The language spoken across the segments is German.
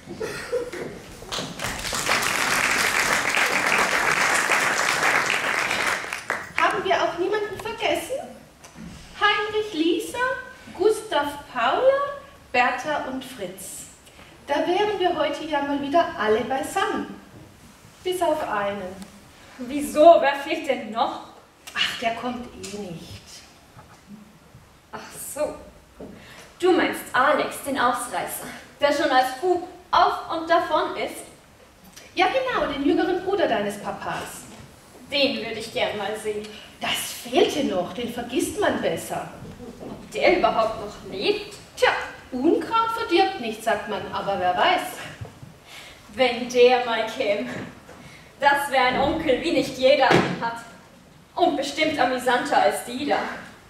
Haben wir auch niemanden vergessen? Heinrich Lisa, Gustav Paula, Bertha und Fritz. Da wären wir heute ja mal wieder alle beisammen. Bis auf einen. Wieso? Wer fehlt denn noch? Ach, der kommt eh nicht. Ach so. Du meinst Alex, den Ausreißer, der schon als Bub auf und davon ist? Ja genau, den jüngeren Bruder deines Papas. Den würde ich gern mal sehen. Das fehlte noch, den vergisst man besser. Ob der überhaupt noch lebt? Tja, Unkraut verdirbt nicht, sagt man, aber wer weiß. Wenn der mal käme. Das wäre ein Onkel, wie nicht jeder einen hat. Und bestimmt amüsanter als die da.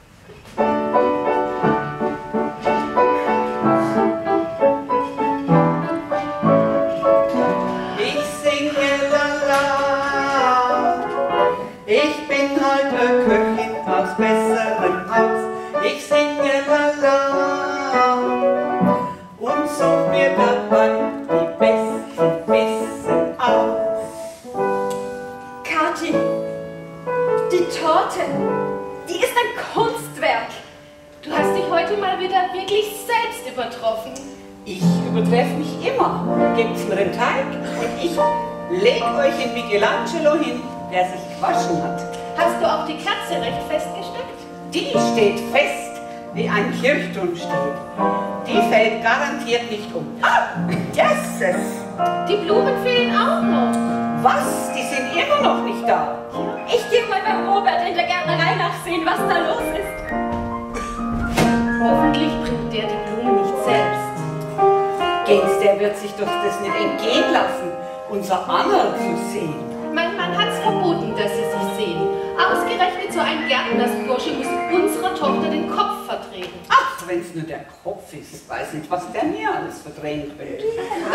Ich singe lala, ich bin halt eine Köchin aus besserem Haus. Ich singe lala und such mir dabei die besten Bissen aus. Kathi, die Torte, die ist ein Kunstwerk. Du hast dich heute mal wieder wirklich selbst übertroffen. Ich übertreffe mich immer. Gibt's mir den Teig und ich leg euch in Michelangelo hin, der sich gewaschen hat. Hast du auch die Kerze recht festgesteckt? Die steht fest, wie ein Kirchturmsteg. Die fällt garantiert nicht um. Ah, yes! Die Blumen fehlen auch noch. Was? Die sind immer noch nicht da. Ich gehe mal beim Robert in der Gärtnerei nachsehen, was da los ist. Hoffentlich bringt der die Blumen nicht selbst. Gens, der wird sich doch das nicht entgehen lassen, unser Anna zu sehen. Mein Mann hat's verboten, dass sie sich sehen. Ausgerechnet so ein Gärtnersbursche muss unserer Tochter den Kopf vertreten. Ach, wenn's nur der Kopf ist, weiß nicht, was der mir alles verdrehen könnte.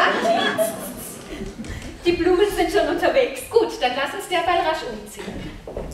Die Blumen sind schon unterwegs. Gut, dann lass uns derweil rasch umziehen.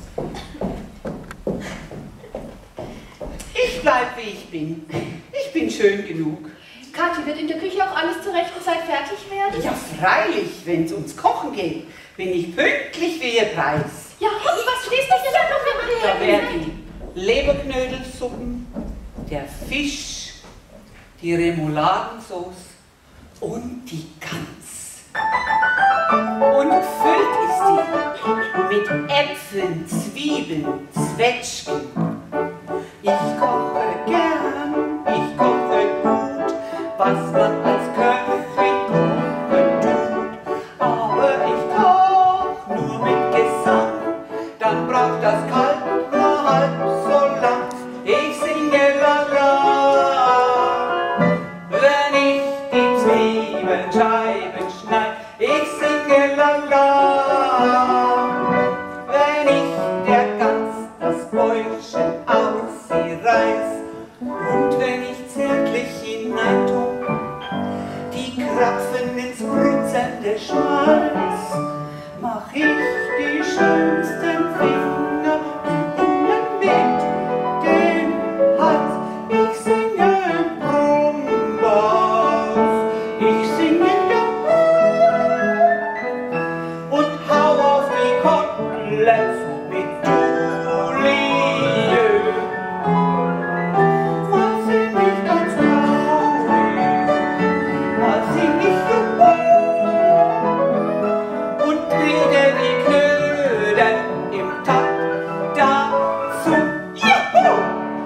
Ich bleib, wie ich bin. Ich bin schön genug. Kathi, wird in der Küche auch alles zur rechten Zeit fertig werden? Ja, freilich, wenn's ums Kochen geht, bin ich pünktlich wie ihr Preis. Ja, und was stehst du denn da noch Da werden die Leberknödelsuppen, der Fisch, die Remouladensauce und die Gans. Und gefüllt ist die mit Äpfeln, Zwiebeln, Zwetschgen. Ich koche gern, ich koche gut, was man als Köchin kochen tut. Aber ich koch nur mit Gesang, dann braucht das Kalb nur halb so lang. Ich singe lala, wenn ich die Zwiebelscheiben schneid. Ich singe lala, wenn ich der Gans das Bäuchchen aus sie reiß. Und wenn ich zärtlich hineintue, die Krapfen ins brutzende Schmalz, mach ich die schönsten Fingerübungen mit dem Hals. Ich singe Brummbach, ich singe und hau auf die Koteletts mit Dulie. Mal sing ich ganz traurig, mal sing ich und rede die Knödel im Takt dazu. Juhu!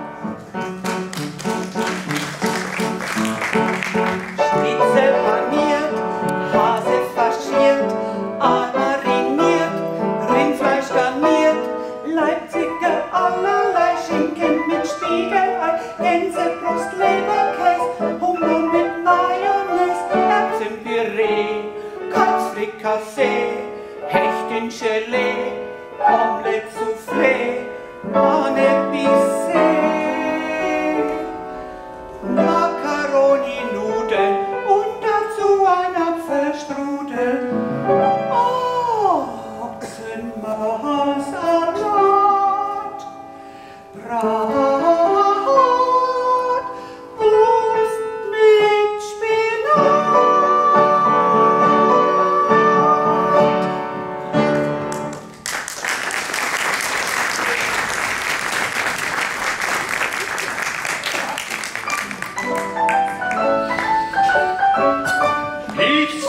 Schnitzel paniert, Hase faschiert, Aal mariniert, Rindfleisch garniert, Leipziger allerlei Schinken mit Spiegelei, Gänsebrust, Leberkäse, Hummer mit Mayonnaise, Erbsenpüree, Kalbsfrikassee, Hecht in Gelee, Omelette Soufflé, Ane Bissee, Macaroni, Nudeln und dazu ein Apfelstrudel. Ochsenmarksalat, Bratwurst mit Spinat.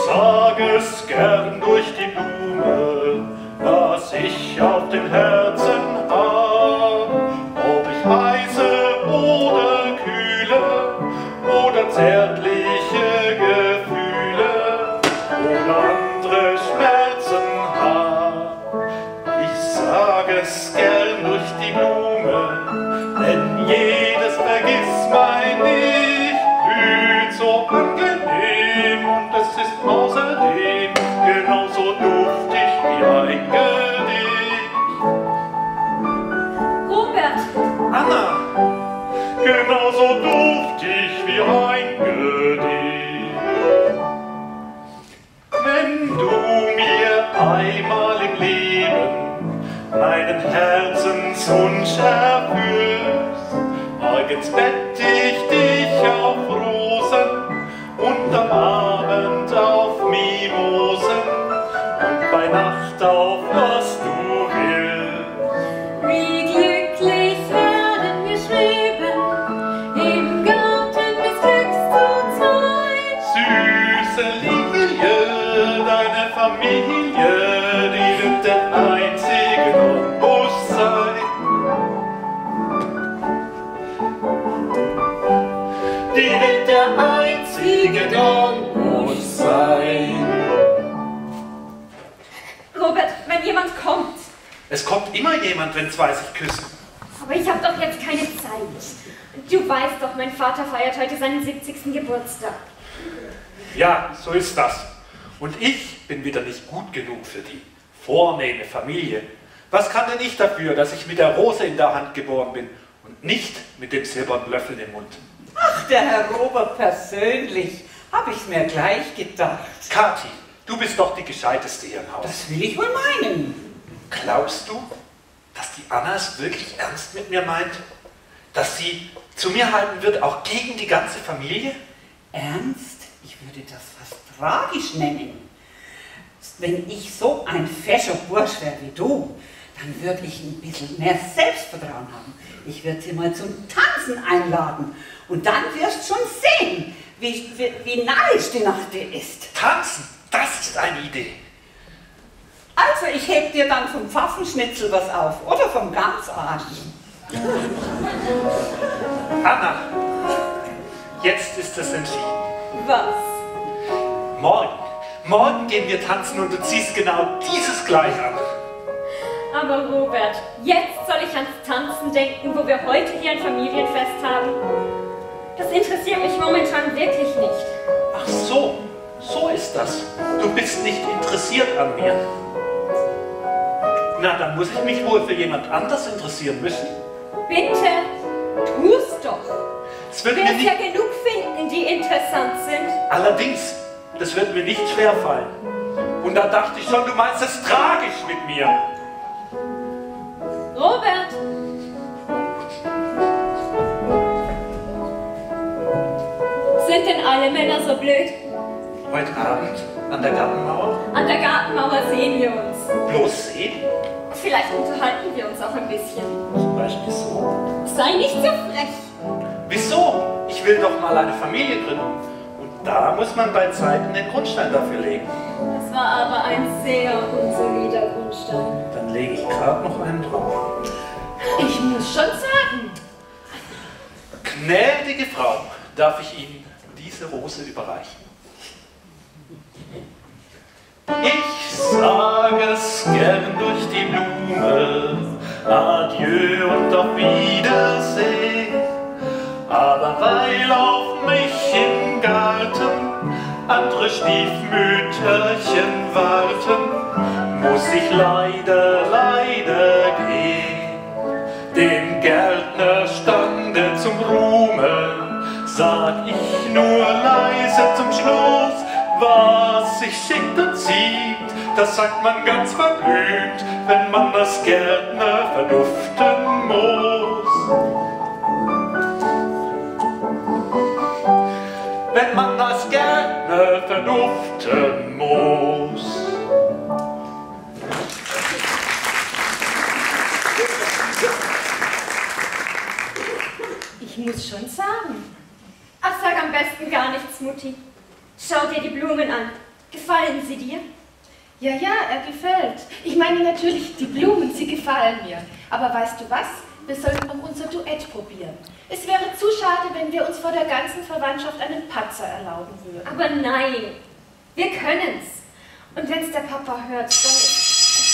sag es gern durch die Blume, was ich auf dem Herzen hab. Ob ich heiße oder kühle oder zärtliche Gefühle oder andere Schmerzen hab. Ich sag es gern durch die Blume, denn jedes Vergissmein nicht blüht so angenehm und es ist außerdem genauso duftig wie ein Gedicht. Robert! Anna, genauso duftig wie ein Gedicht. Wenn du mir einmal im Leben meinen Herzenswunsch erfüllst, morgens bett ich dich auf Rosen und am Abend auf Mimosen und bei Nacht auf was du willst. Wie glücklich werden wir schweben, im Garten des Glücks zu zweit. Süße Lilie, deine Familie, die wird der einzige und muss sein. Die wird der einzige und muss sein. Robert, wenn jemand kommt. Es kommt immer jemand, wenn zwei sich küssen. Aber ich habe doch jetzt keine Zeit. Du weißt doch, mein Vater feiert heute seinen 70. Geburtstag. Ja, so ist das. Und ich bin wieder nicht gut genug für die vornehme Familie. Was kann denn ich dafür, dass ich mit der Rose in der Hand geboren bin und nicht mit dem silbernen Löffel im Mund? Ach, der Herr Robert persönlich, habe ich's mir gleich gedacht. Kathi, du bist doch die Gescheiteste hier im Haus. Das will ich wohl meinen. Glaubst du, dass die Anna es wirklich ernst mit mir meint? Dass sie zu mir halten wird, auch gegen die ganze Familie? Ernst? Ich würde das fast tragisch nennen. Wenn ich so ein fescher Bursch wäre wie du, dann würde ich ein bisschen mehr Selbstvertrauen haben. Ich würde sie mal zum Tanzen einladen. Und dann wirst du schon sehen, wie narrisch die Nacht dir ist. Tanzen, das ist eine Idee. Also, ich heb dir dann vom Pfaffenschnitzel was auf oder vom Gamsarsch. Anna, jetzt ist es entschieden. Was? Morgen gehen wir tanzen und du ziehst genau dieses Kleid an. Aber Robert, jetzt soll ich ans Tanzen denken, wo wir heute hier ein Familienfest haben? Das interessiert mich momentan wirklich nicht. Ach so, so ist das. Du bist nicht interessiert an mir. Na, dann muss ich mich wohl für jemand anders interessieren müssen. Bitte, tu's doch. Es Du wird mir wirst nicht, ja genug finden, die interessant sind. allerdings, das wird mir nicht schwerfallen. Und da dachte ich schon, du meinst es tragisch mit mir. Robert! Sind denn alle Männer so blöd? Heute Abend an der Gartenmauer? An der Gartenmauer sehen wir uns. Bloß sehen? Vielleicht unterhalten wir uns auch ein bisschen. Zum Beispiel so. Sei nicht so frech. Wieso? Ich will doch mal eine Familie gründen. Und da muss man bei Zeiten den Grundstein dafür legen. Das war aber ein sehr unsolider Grundstein. Dann lege ich gerade noch einen drauf. Ich muss schon sagen, Gnädige Frau, darf ich Ihnen diese Rose überreichen? Ich sag es gern durch die Blume, adieu und auf Wiedersehen. Aber weil auf mich im Garten andere Stiefmütterchen warten, muss ich leider gehen. Dem Gärtner stande zum Ruhme, sag ich nur leise zum Schluss, was sich schickt und zieht, das sagt man ganz verblümt, wenn man das Gärtner verduften muss. Wenn man das Gärtner verduften muss. Ich muss schon sagen. Ach, sag am besten gar nichts, Mutti. Schau dir die Blumen an. Gefallen sie dir? Ja, ja, er gefällt. Ich meine natürlich, die Blumen, sie gefallen mir. Aber weißt du was? Wir sollten noch unser Duett probieren. Es wäre zu schade, wenn wir uns vor der ganzen Verwandtschaft einen Patzer erlauben würden. Aber nein, wir können's. Und wenn's der Papa hört, dann ist...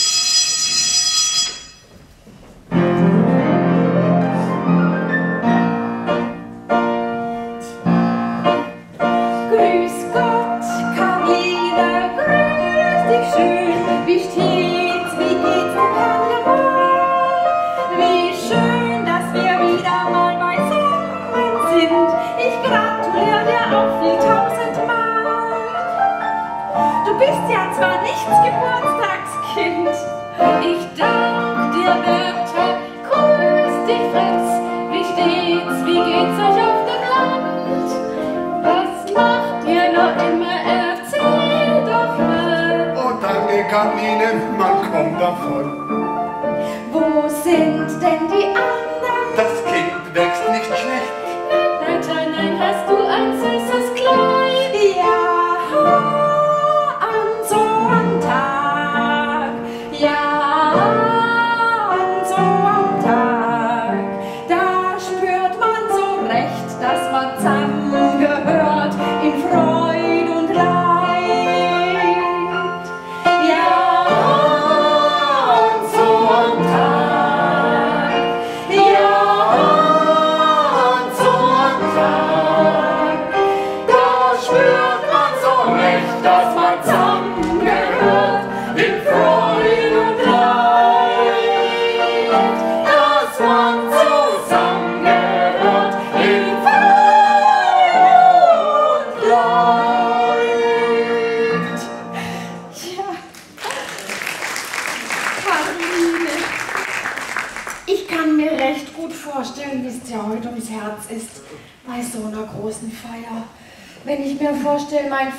Grüß Gott, Karina, grüß dich schön. Wie steht's, wie geht's dem Herrn Jamal? Wie schön, dass wir wieder mal beisammen sind. Ich gratuliere dir auch viel tausendmal. Du bist ja zwar nicht Geburtstagskind. Ich dank dir, Bertha, grüß dich, Fritz. Wie steht's, wie geht's euch auf dem Land? Was macht ihr noch immer? Erzähl doch mal. Oh, danke, Karline, man kommt davon. Wo sind denn die anderen? Das Kind wächst nicht schlecht. Bertha, nein, hast du ein süßes Kleid? Ja, an so einem Tag. Ja, an so einem Tag. Da spürt man so recht, dass man zusammengehört in Freud und Leid. Ja, an so einem Tag. Ja, an so einem Tag. Da spürt man so recht, dass man zusammengehört in Freud und Leid. Dass man zusammengehört in Freud und Leid. Ja, Karline, ich kann mir recht gut vorstellen, wie es dir heute ums Herz ist bei so einer großen Feier. Wenn ich mir vorstelle, mein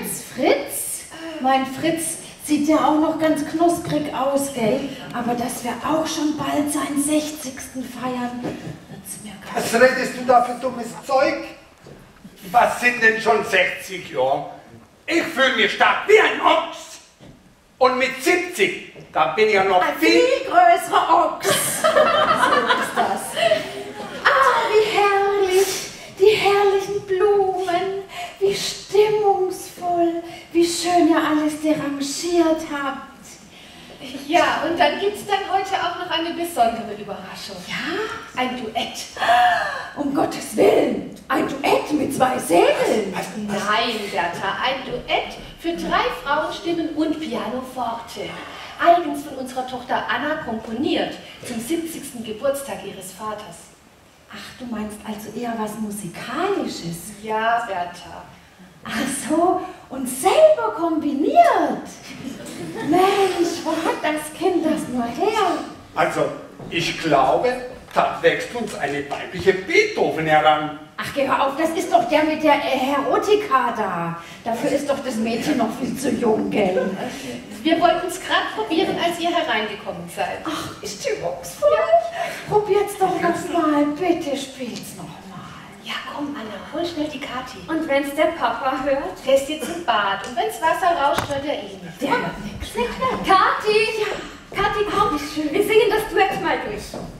Fritz sieht ja auch noch ganz knusprig aus, gell? Aber dass wir auch schon bald seinen 60. feiern, wird's mir gar Was redest du da für dummes Zeug? Was sind denn schon 60 Jahre? Ich fühle mich stark wie ein Ochs. Und mit 70, da bin ich ja noch ein viel größerer Ochs. So ist das. Ah, wie herrlich, die herrlichen Blumen, wie stimmungsvoll, wie schön ihr alles derangiert habt. Ja, und dann gibt's dann heute auch noch eine besondere Überraschung. Ja? Ein Duett. Um Gottes Willen, ein Duett mit 2 Segeln. Nein, Bertha, ein Duett für 3 Frauenstimmen und Pianoforte. Eigens von unserer Tochter Anna komponiert zum 70. Geburtstag ihres Vaters. Ach, du meinst also eher was Musikalisches? Ja, Bertha. Ach so, und selber kombiniert. Mensch, wo hat das Kind das nur her? Also, ich glaube, da wächst uns eine weibliche Beethoven heran. Ach, geh hör auf, das ist doch der mit der Erotika da. Dafür ist doch das Mädchen noch viel zu jung, gell? Wir wollten es gerade probieren, als ihr hereingekommen seid. Ach, ist stimmungsvoll. Probiert's doch noch mal, bitte spiel's noch mal. Ja, komm, Anna, hol schnell die Kathi. Und wenn's der Papa hört? Der ist jetzt im Bad und wenn's Wasser rauscht, hört er ihn. Der wird nix. Kathi! Ja, Kathi, komm, wir singen das Duett mal durch.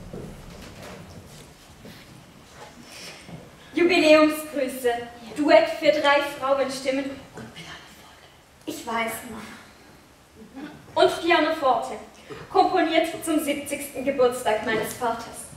Jubiläumsgrüße. Duett für 3 Frauenstimmen. Und Pianoforte. Ich weiß noch. Und Pianoforte. Komponiert zum 70. Geburtstag meines Vaters.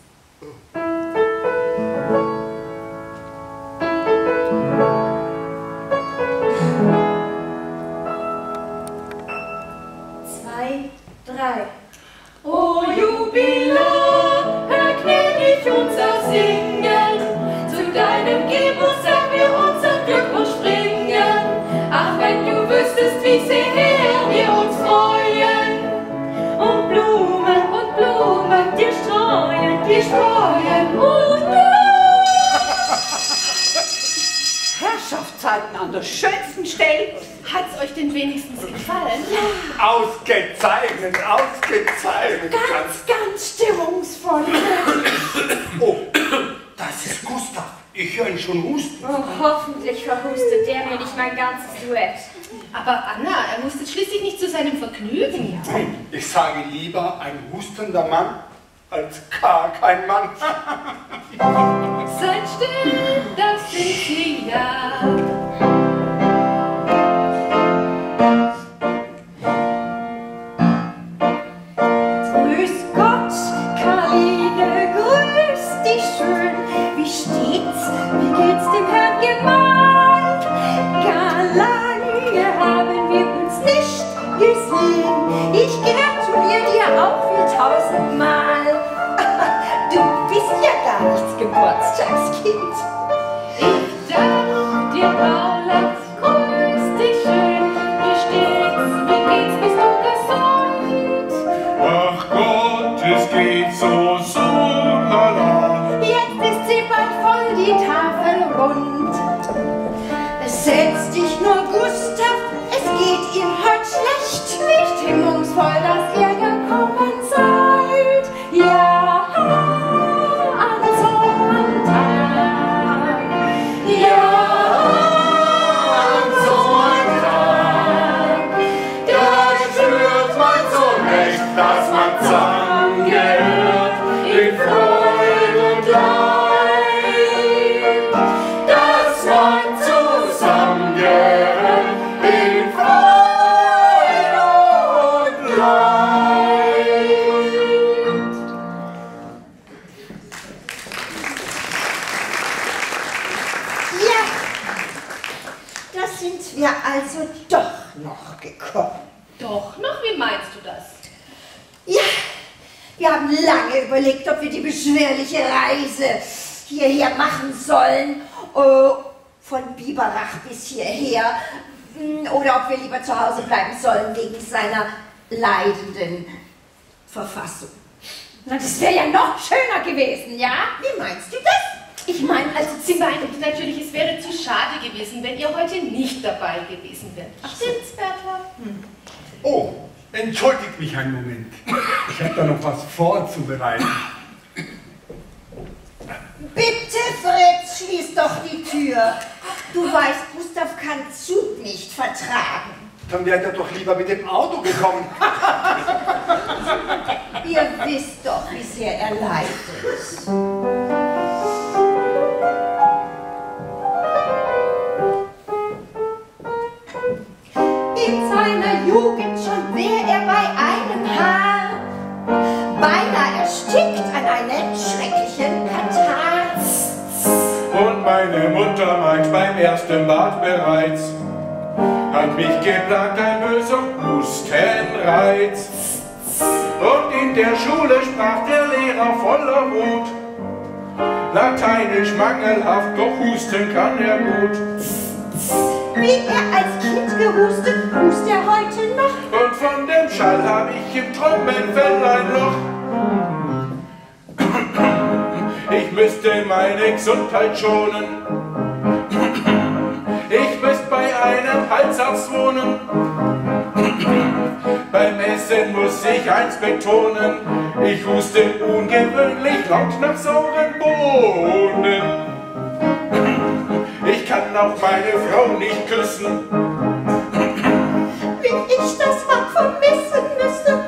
O Jubilar, hör gnädig unser Singen, zu deinem Geburtstag wir unser Glückwunsch bringen. Ach, wenn du wüsstest, wie sehr wir uns freuen, und Blumen dir streuen, und Herrschaftszeiten an der schönsten Stelle. Hat's euch denn wenigstens gefallen? Ausgezeichnet, ausgezeichnet. ganz stimmungsvoll. Oh, das ist Gustav. Ich höre ihn schon husten. Oh, hoffentlich verhustet der mir nicht mein ganzes Duett. Aber Anna, er hustet schließlich nicht zu seinem Vergnügen. Ich sage lieber ein hustender Mann als gar kein Mann. Seid still, das sind sie ja. Grüß Gott, Karline, grüß dich schön. Wie steht's? Wie geht's dem Herrn Gemahl? Gar lange haben wir uns nicht gesehen. Ich gratuliere dir auch wie 1000-mal. Du bist ja gar nichts Geburtstagskind. Ich dank dir, Paula, grüß dich schön. Wie steht's? Wie geht's? Bist du gesund? Ach Gott, es geht so lala. Jetzt ist sie bald voll, die Tafel rund. Setz dich nur, Gustav, es geht ihm heute schlecht. Wie stimmungsvoll, dass ihr gekommen seid. Ja, an so einem Tag. Ja, an so einem Tag. Da spürt man so recht, dass man zusammengehört in Freude und Leid. Dass man zusammengehört in Freude und Leid. Ja, da sind wir also doch noch gekommen. Doch noch? Wie meinst du das? Ja, wir haben lange überlegt, ob wir die beschwerliche Reise hierher machen sollen, von Biberach bis hierher, oder ob wir lieber zu Hause bleiben sollen wegen seiner leidenden Verfassung. Na, das wäre ja noch schöner gewesen, ja? Wie meinst du das? Ich meine, also sie meint natürlich, es wäre zu schade gewesen, wenn ihr heute nicht dabei gewesen wärt. Stimmt's, Bertha? Oh, entschuldigt mich einen Moment. Ich habe da noch was vorzubereiten. Bitte, Fritz, schließ doch die Tür. Du weißt, Gustav kann Zug nicht vertragen. Dann wäre er doch lieber mit dem Auto gekommen. Ihr wisst doch, wie sehr er leidet. In seiner Jugend schon wär er bei einem Haar beinahe erstickt an einem schrecklichen Katar. Und meine Mutter meint beim ersten Bad bereits, hat mich geplagt ein böser Hustenreiz. Und in der Schule sprach der Lehrer voller Wut, Lateinisch mangelhaft, doch husten kann er gut. Wie er als Kind gehustet, hust er heute noch. Und von dem Schall hab ich im Trommelfell ein Loch. Ich müsste meine Gesundheit schonen. Ich müsste bei einem Halsarzt wohnen. Beim Essen muss ich eins betonen, ich huste ungewöhnlich laut nach sauren Bohnen. Ich kann auch meine Frau nicht küssen, Wie ich das Wort vermissen müsste.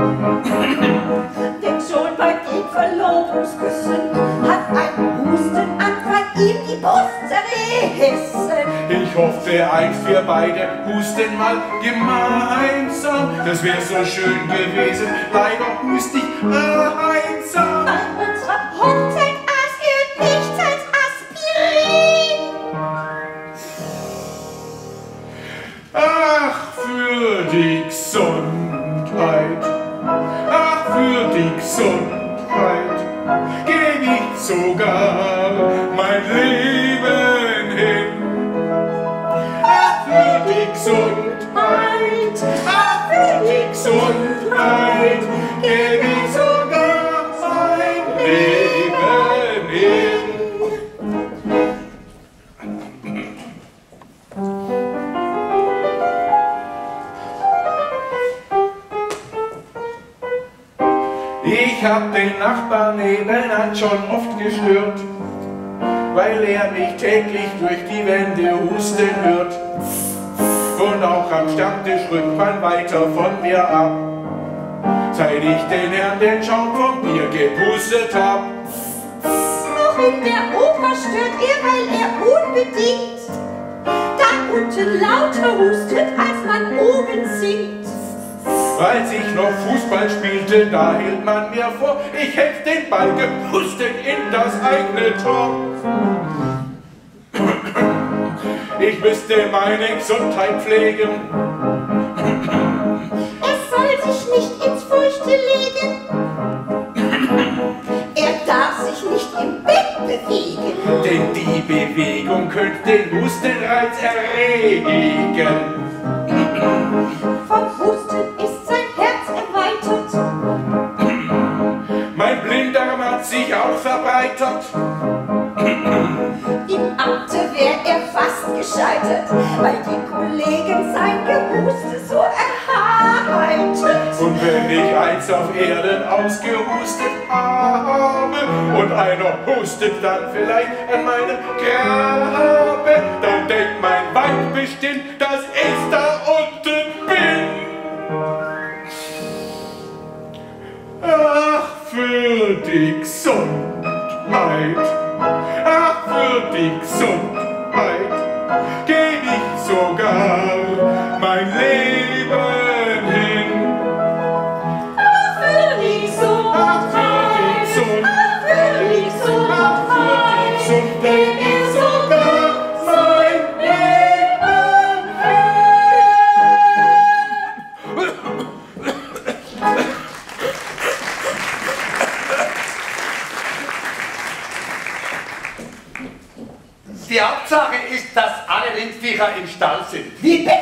Denn schon bei den Verlobungsküssen hat ein Hustenanfall ihm die Brust zerrissen. ich hoffte einst wir beide husten mal gemeinsam. Das wär so schön gewesen, leider hust ich einsam. Bei unserer Hochzeit aß er nichts als Aspirin. Ach, für die Gesundheit, ach, für die Gesundheit, geb ich sogar mein Leben hin. Ach, für die Gesundheit, ach, für die Gesundheit, geb ich sogar mein Leben hin. Ich hab den Nachbarn nebenan schon oft gestört, weil er mich täglich durch die Wände husten hört. Und auch am Stammtisch rückt man weiter von mir ab. Seit ich den Herrn den Schaum vom Bier gepustet hab. Noch in der Oper stört er, weil er unbedingt da unten lauter hustet, als man oben singt. Als ich noch Fußball spielte, da hielt man mir vor, ich hätte den Ball gepustet in das eigene Tor. Ich müsste meine Gesundheit pflegen. Er soll sich nicht ins Feuchte legen. Er darf sich nicht im Bett bewegen. Denn die Bewegung könnte den Hustenreiz erregen. Vom Husten ist sein Herz erweitert. Mein Blinddarm hat sich auch verbreitert. Im Amte wär er fast gescheitert, weil die Kollegen sein Gehuste so erheitert. Und wenn ich eins auf Erden ausgehustet habe und einer hustet dann vielleicht an meinem Grabe, dann denkt mein Weib bestimmt, dass ich da unten bin. Ach, für die Gesundheit, ach, für die Gesundheit, geh ich sogar mein Leben hin. Für die Gesundheit, für die Gesundheit, geh ich sogar mein Leben hin. Die Hauptsache ist, dass alle Rindviecher im Stall sind. Wie bitte?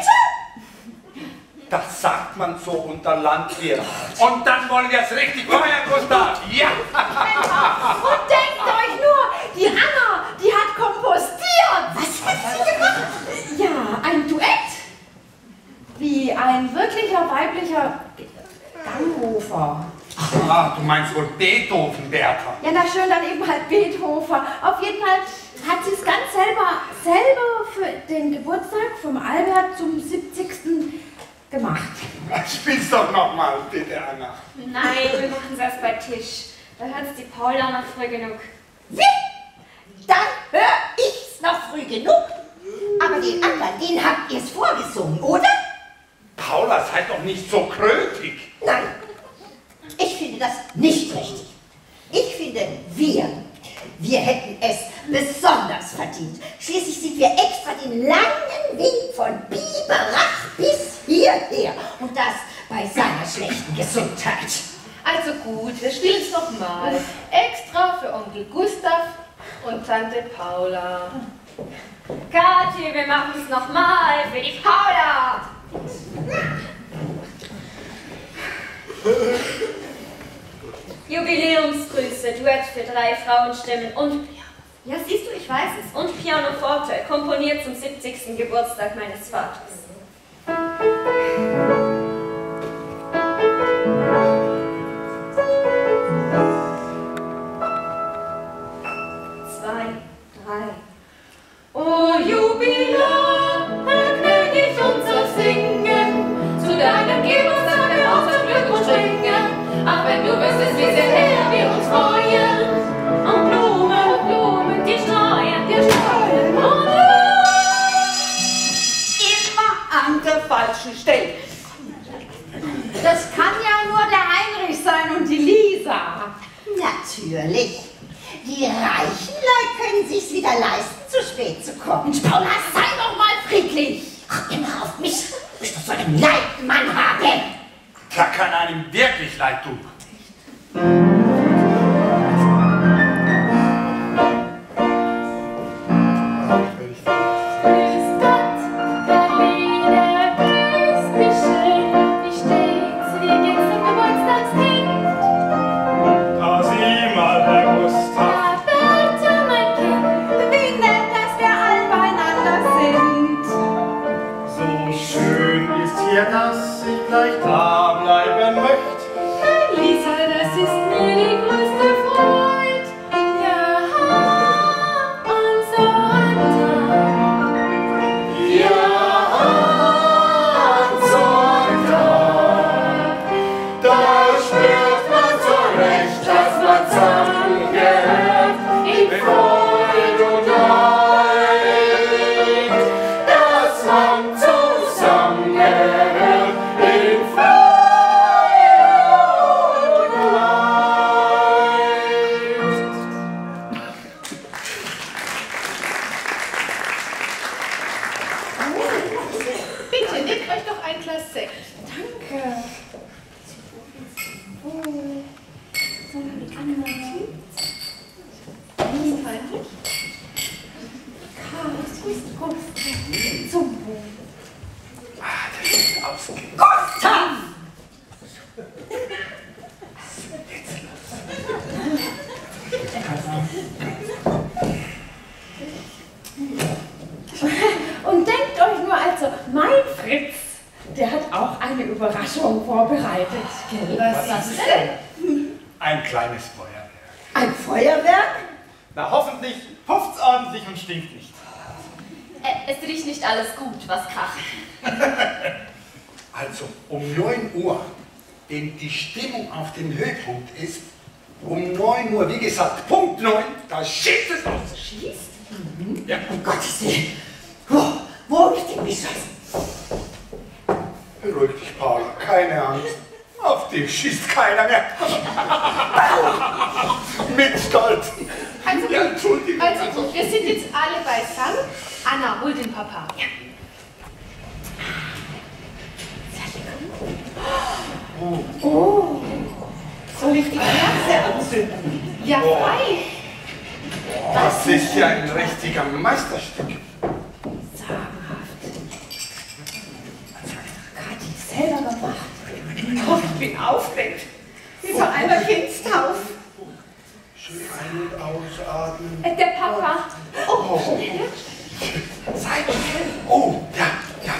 Das sagt man so unter Landwirten. Und dann wollen wir es richtig feiern, Gustav. Ja! Und denkt euch nur, die Anna, die hat kompostiert. Was hat sie gemacht? Ja, ein Duett. Wie ein wirklicher weiblicher Ganghofer. Ah, du meinst wohl Beethoven, Bertha. Ja, na schön, dann eben halt Beethoven. Auf jeden Fall hat sie es ganz selber für den Geburtstag vom Albert zum 70. gemacht. Spiel's doch nochmal, bitte, Anna. Nein, wir machen es erst bei Tisch. Da hört's die Paula noch früh genug. Wie? Dann hör ich's noch früh genug. Aber den anderen, den habt ihr's vorgesungen, oder? Paula, seid doch nicht so krötig. Nein, ich finde das nicht richtig. Ich finde, wir hätten es besonders verdient. Schließlich sind wir extra den langen Weg von Biberach bis hierher. Und das bei seiner schlechten Gesundheit. Also gut, wir spielen es nochmal. Extra für Onkel Gustav und Tante Paula. Kathi, wir machen es nochmal für die Paula. Jubiläumsgrüße, Duett für 3 Frauenstimmen und Piano. Ja, siehst du, ich weiß es. Und Pianoforte, komponiert zum 70. Geburtstag meines Vaters. O Jubiläum, gnädig unser Singen, zu deinem Geburtstag auf das Glückwunsch bringen. Ach, wenn du wüsstest, wie sehr wir uns freuen. Und Blumen, die streuen, und du. Immer an der falschen Stelle. Das kann ja nur der Heinrich sein und die Lisa. Natürlich. Die reichen Leute können sich's wieder leisten, zu spät zu kommen. Mensch, Paula, sei doch mal friedlich. Ach, immer auf mich. Ich muss so einen Leitmann haben. Da kann einem wirklich leid tun. Grüß Gott, Caroline, grüß dich schön. Wie steht's, wie geht's dem Geburtstagskind? Da sieh mal, Herr Gustav. Ja, Bertha, mein Kind, Wie nett, dass wir all beieinander sind. So schön ist hier, dass ich gleich da bleiben möchte. Lisa, das ist mir die größte Freude. Ja, und so ein Tag. Ja, Sekt. Danke. So, die anderen. Heinrich? Karl, Gust, zum Wohl. Ah, das ist ausgegeben. Gustav! Und denkt euch nur also, mein Fritz, der hat auch eine Überraschung vorbereitet. Gell? Was ist denn? Ein kleines Feuerwerk. Ein Feuerwerk? Na, hoffentlich pufft's ordentlich und stinkt nicht. Es riecht nicht alles gut, was kracht. Also um 9 Uhr, wenn die Stimmung auf dem Höhepunkt ist, um 9 Uhr, wie gesagt, Punkt 9, da schießt es los. Schießt? Ja. Um Gottes Willen. Wo hab ich den geschossen? Beruhig dich, Paula, keine Angst. Auf dich schießt keiner mehr. Mit Stolz. Also, Ja, Entschuldigung. also, wir sind jetzt alle beisammen. Anna, hol den Papa. Ja. Oh, soll ich die Kerze anzünden? Ja, frei. Das ist ja ein richtiger Meisterstück. Sagenhaft. Das hat Kathi selber gemacht. Oh, ich bin aufgeregt. Wie so einer Kindstauf. Schön ein- und ausatmen. Der Papa. Oh, seid still. Oh, ja, ja.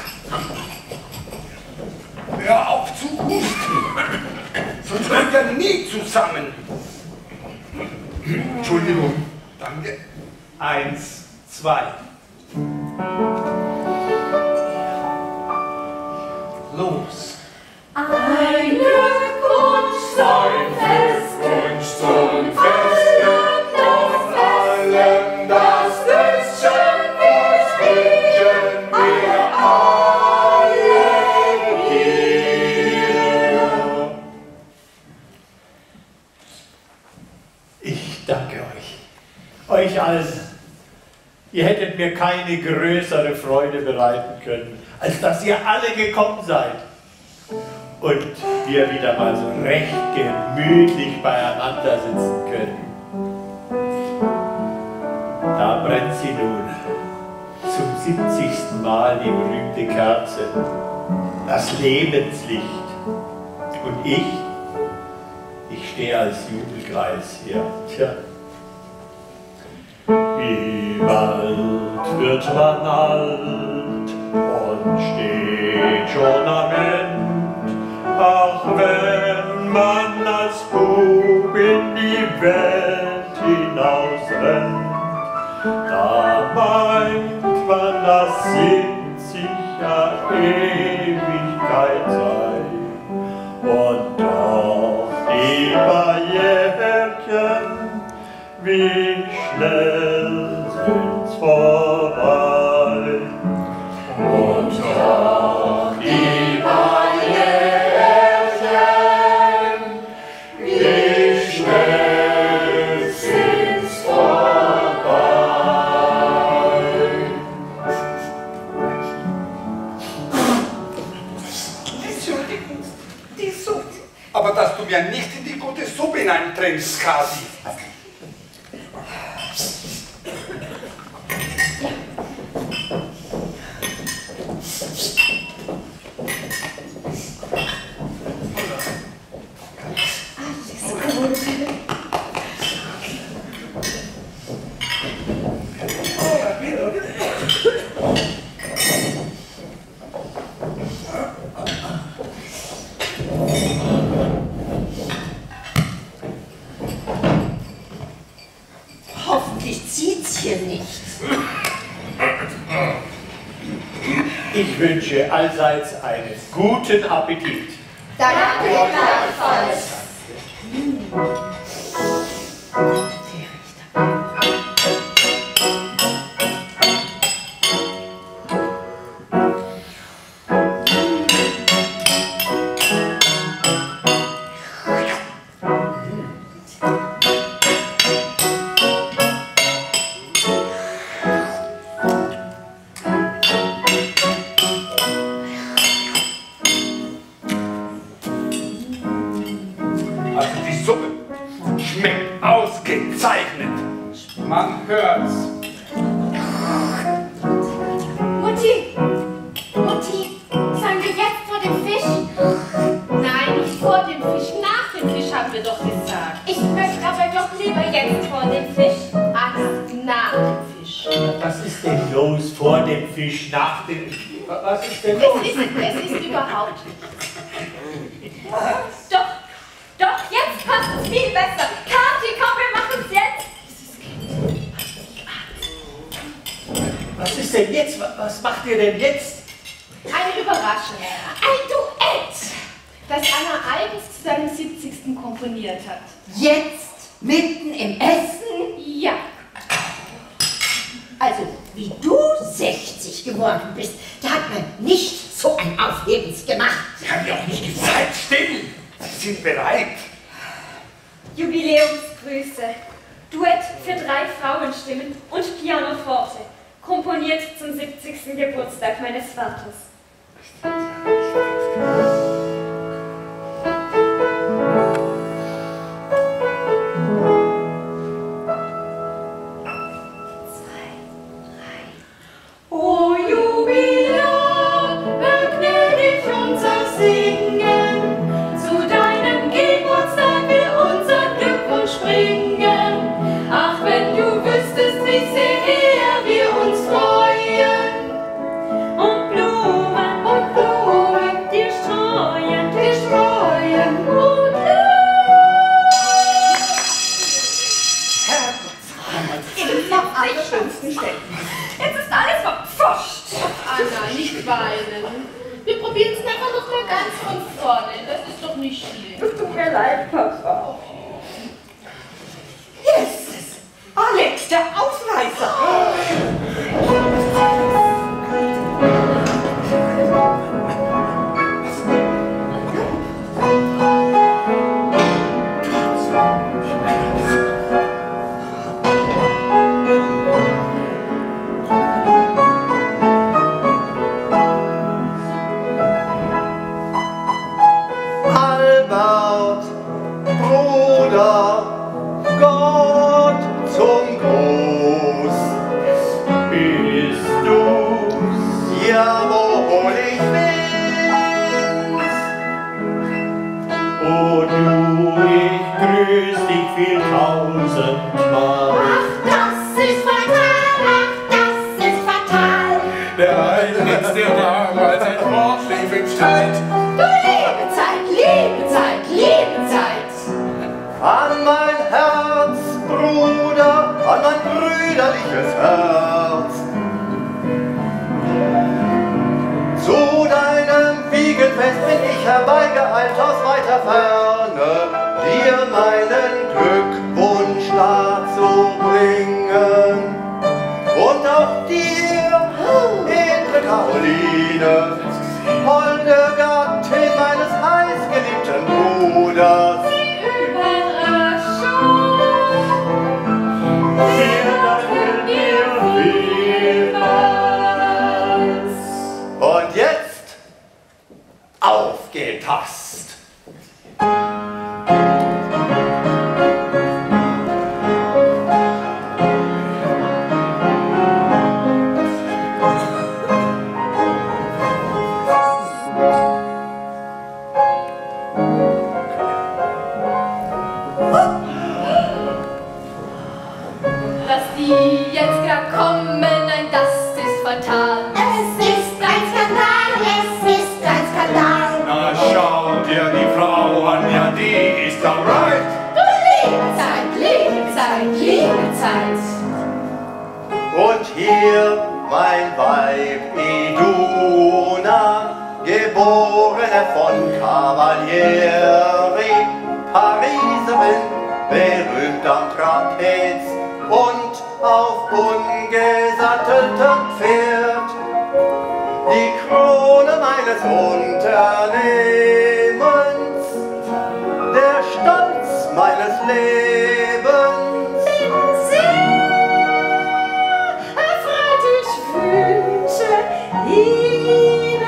Hör auf zu husten. Sonst kommt ihr nie zusammen. Entschuldigung. Danke. 1, 2. Los. Ein Glückwunsch zum Fest, zum Feste von allem das Beste, was wünschen wir alle dir. Ich danke euch allen. Ihr hättet mir keine größere Freude bereiten können, als dass ihr alle gekommen seid. Und wir wieder mal so recht gemütlich beieinander sitzen können. Da brennt sie nun zum 70. Mal die berühmte Kerze, das Lebenslicht. Und ich stehe als Jubelkreis hier. Tja. Wie bald wird man alt und steht schon am Ende. Ach, wenn man als Bub in die Welt hinausrennt, da meint man, dass 70 Jahre Ewigkeit sei. Und doch die Barrierchen, wie schnell sind's vorbei. Und doch die Barrierchen, wie schnell sind's vorbei. Entschuldigung, die Suppe. Aber dass du mir nicht in die gute Suppe hineintränkst, Kathi. Hoffentlich zieht's hier nicht. Ich wünsche allseits einen guten Appetit. Danke gleichfalls. Man hört's. Mutti! Mutti! Sollen wir jetzt vor dem Fisch? Nein, nicht vor dem Fisch, nach dem Fisch haben wir doch gesagt. Ich möchte aber doch lieber jetzt vor dem Fisch. Angst nach dem Fisch. Was ist denn los vor dem Fisch, nach dem... Was ist denn los? Es ist überhaupt nichts. Doch, jetzt passt es viel besser. Kathi, komm, wir machen es jetzt. Was ist denn jetzt? Was macht ihr denn jetzt? Eine Überraschung. Ein Duett! Das Anna eigens zu seinem 70. komponiert hat. Jetzt, mitten im Essen? Ja. Also, wie du 60 geworden bist, da hat man nicht so ein Aufhebens gemacht. Sie haben ja auch nicht gesagt, still. Sie sind bereit. Jubiläumsgrüße. Duett für 3 Frauenstimmen und Pianoforte. Komponiert zum 70. Geburtstag meines Vaters. O Jubiläum, gnädig unser Singen, zu deinem Geburtstag will unser Glückwunsch bringen. Ach, wenn du wüsstest, wie sehr wir uns freuen. Und Blumen, dir streuen, und Noch alle schönsten Städten. Jetzt ist alles verpfuscht. Anna, nicht weinen. Wir probieren es nachher noch mal ganz von vorne. Das ist doch nicht schlimm. Tut mir leid, Papa. Jesus! Alex, der Ausreißer! Albert, Bruder, Gott zum Gruß. Bist du's? Jawohl, ich bin's. O du, ich grüß dich viel tausendmal. Das ist fatal! Ach, das ist fatal! Der Einigste damals ein Wort schlief im Streit. Du Liebezeit, Liebezeit, Liebezeit! An mein Herz, Bruder, an mein brüderliches Herz. Zu deinem Wiegenfest bin ich herbeigeeilt aus weiter Ferne, dir meinen Glückwunsch darzubringen. Und auch dir, edle Caroline, holde Gattin meines heißgeliebten Bruders. Wir danken dir vielmals. Und jetzt aufgepasst! Dass die jetzt gar kommen, nein, das ist fatal. Es ist ein Skandal, es ist ein Skandal! Na, schau dir die Frau an, ja, die ist alright. Du Liebezeit, Liebezeit, Liebezeit! Und hier mein Weib Iduna, geborene von Cavalieri, Pariserin, berühmt am Trapez und auf ungesatteltem Pferd. Die Krone meines Unternehmens, der Stolz meines Lebens. Erfreut, ich wünsche Ihnen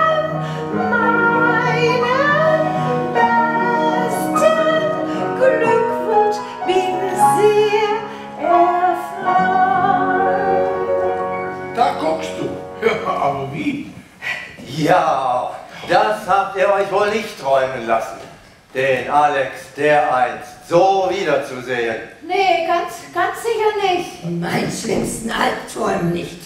meinen besten Glückwunsch, bin sehr erfreut. ihr euch wohl nicht träumen lassen, den Alex dereinst so wiederzusehen. Nee, ganz sicher nicht. In meinen schlimmsten Albträumen nicht.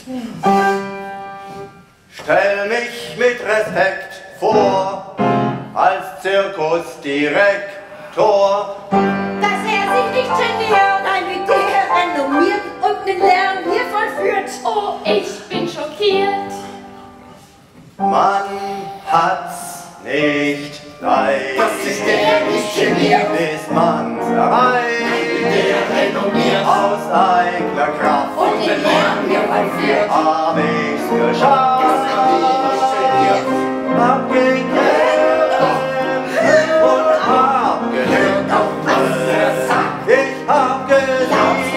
Stell mich mit Respekt vor, als Zirkusdirektor. Dass er sich nicht geniert, ein wie der renommiert und den Lärm hier vollführt. Oh, ich bin schockiert. Man hat's nicht leicht. Das ist der nicht geniert. Bis man's erreicht, Der renommiert aus eigener Kraft. und den Lärm hier vollführt. Hab ich's geschafft, hab gekämpft und hab genügt auf alles. Ich hab gesiegt,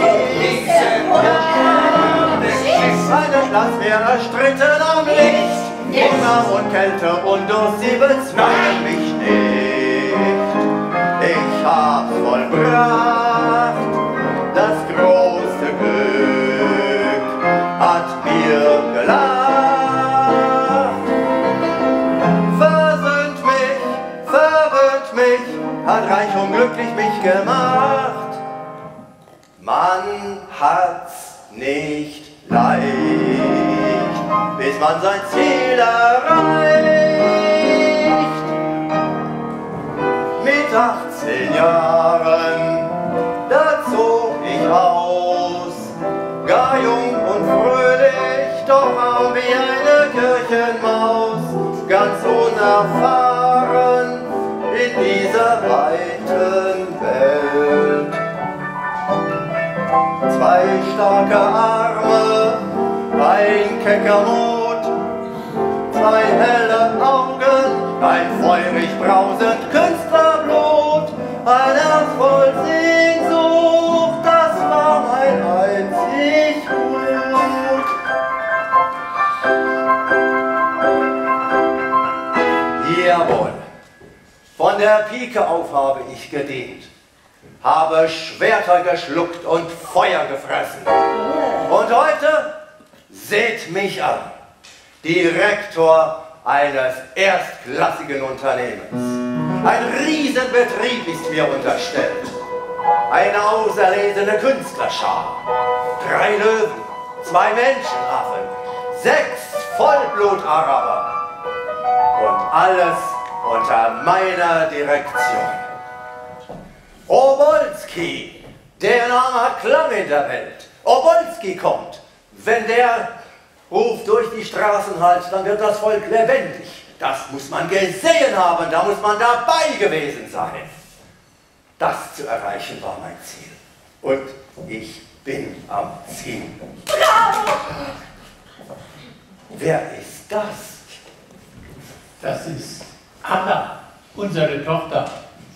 einen Platz mehr erstritten am Licht. Hunger und Kälte und Durst, sie bezweifeln mich nicht. Ich hab's vollbracht, das große Glück hat mir gelacht. Verwöhnt mich, hat reich und glücklich mich gemacht. Man hat's nicht leicht, bis man sein Ziel erreicht. Mit 18 Jahren, da zog ich aus, gar jung und fröhlich, doch arm wie eine Kirchenmaus, ganz unerfahren in dieser weiten Welt. Zwei starke Arme, ein kecker Mut, zwei helle Augen, ein feurig brausend Künstlerblut, ein Herz voll Sehnsucht, das war mein einzig Gut. Jawohl, von der Pike auf habe ich gedient, habe Schwerter geschluckt und Feuer gefressen. Und heute seht mich an, Direktor eines erstklassigen Unternehmens. Ein Riesenbetrieb ist mir unterstellt. Eine auserlesene Künstlerschar, 3 Löwen, 2 Menschenaffen, 6 Vollblut-Araber. Und alles unter meiner Direktion. Obolski, der Name hat Klang in der Welt. Obolski kommt. Wenn der Ruf durch die Straßen hallt, dann wird das Volk lebendig. Das muss man gesehen haben, da muss man dabei gewesen sein. Das zu erreichen war mein Ziel. Und ich bin am Ziel. Bravo! Wer ist das? Das ist Anna, unsere Tochter.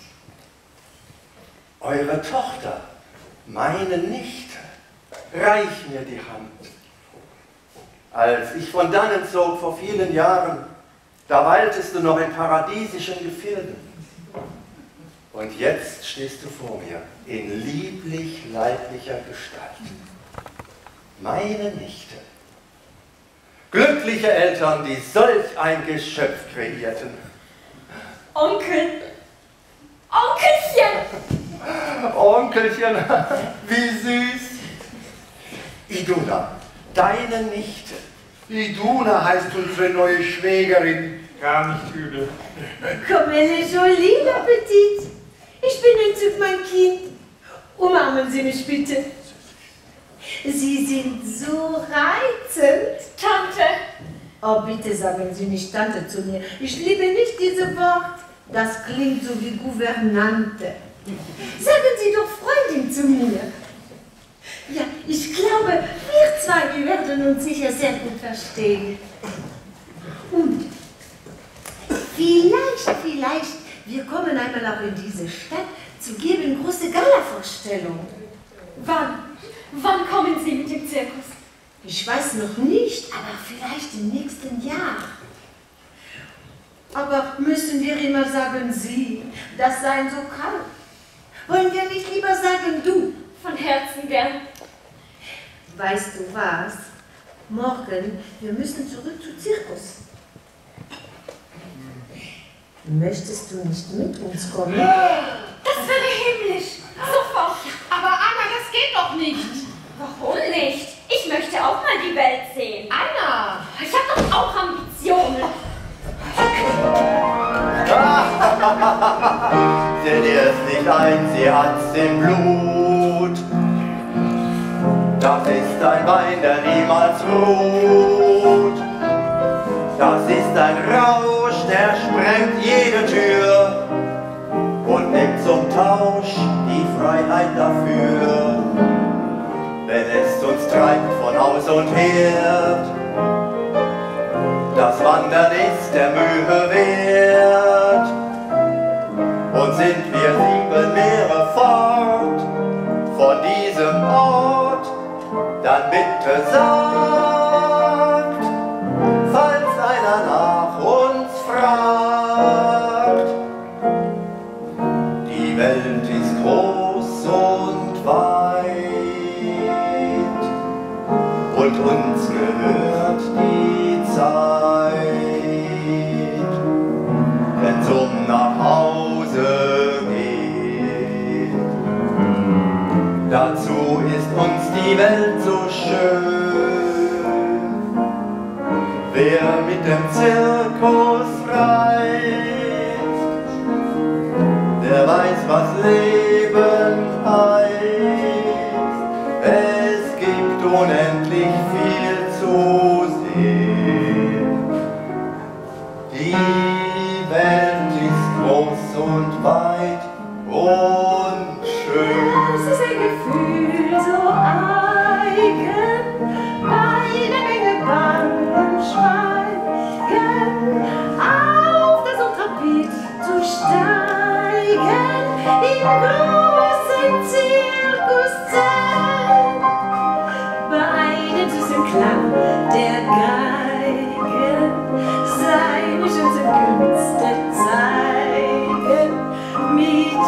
Eure Tochter, meine Nichte, reich mir die Hand. Als ich von dannen zog vor vielen Jahren, da weiltest du noch in paradiesischen Gefilden. Und jetzt stehst du vor mir in lieblich leiblicher Gestalt. Meine Nichte. Glückliche Eltern, die solch ein Geschöpf kreierten. Onkel! Onkelchen! Onkelchen, wie süß. Iduna, deine Nichte. Iduna heißt unsere neue Schwägerin. Gar nicht übel. Comme elle est jolie, la petite. Ich bin entzückt, mein Kind. Umarmen Sie mich bitte. Sie sind so reizend. Tante! Oh, bitte sagen Sie nicht Tante zu mir. Ich liebe nicht dieses Wort. Das klingt so wie Gouvernante. Sagen Sie doch Freundin zu mir. Ja, ich glaube, wir zwei, wir werden uns sicher sehr gut verstehen. Und vielleicht, wir kommen einmal auch in diese Stadt zu geben große Gala-Vorstellungen. Wann kommen Sie mit dem Zirkus? Ich weiß noch nicht, aber vielleicht im nächsten Jahr. Aber müssen wir immer sagen Sie? Das sei so kalt. Wollen wir nicht lieber sagen Du? Von Herzen gern. Weißt du was? Morgen, wir müssen zurück zu Zirkus. Möchtest du nicht mit uns kommen? Das wäre himmlisch. Sofort. Aber Anna, das geht doch nicht. Warum nicht? Ich möchte auch mal die Welt sehen. Anna! Ich habe doch auch Ambitionen. Seht ihr es nicht ein, sie hat's im Blut. Das ist ein Wein, der niemals ruht. Das ist ein Rausch, der sprengt jede Tür und nimmt zum Tausch die Freiheit dafür. Wenn es uns treibt von Haus und Herd, das Wandern ist der Mühe wert. Und sind wir 7 Meere fort von diesem Ort, dann bitte sagt, falls einer nach uns fragt. Die Welt ist groß und weit und uns gehört die Zeit. Wenn's nach Hause geht, dazu ist uns die Welt so schön. Wer mit dem Zirkus reist, der weiß, was Leben heißt. Es gibt unendlich viel zu sehen. Die Welt ist groß und weit und schön. Es ist ein Gefühl so eigen, bei der Menge Bang und Schweigen, auf das Ultrapid zu steigen, im großen Zirkuszelt, bei einem süßen Klang der Geigen, seine schönste Künste zeigen, mit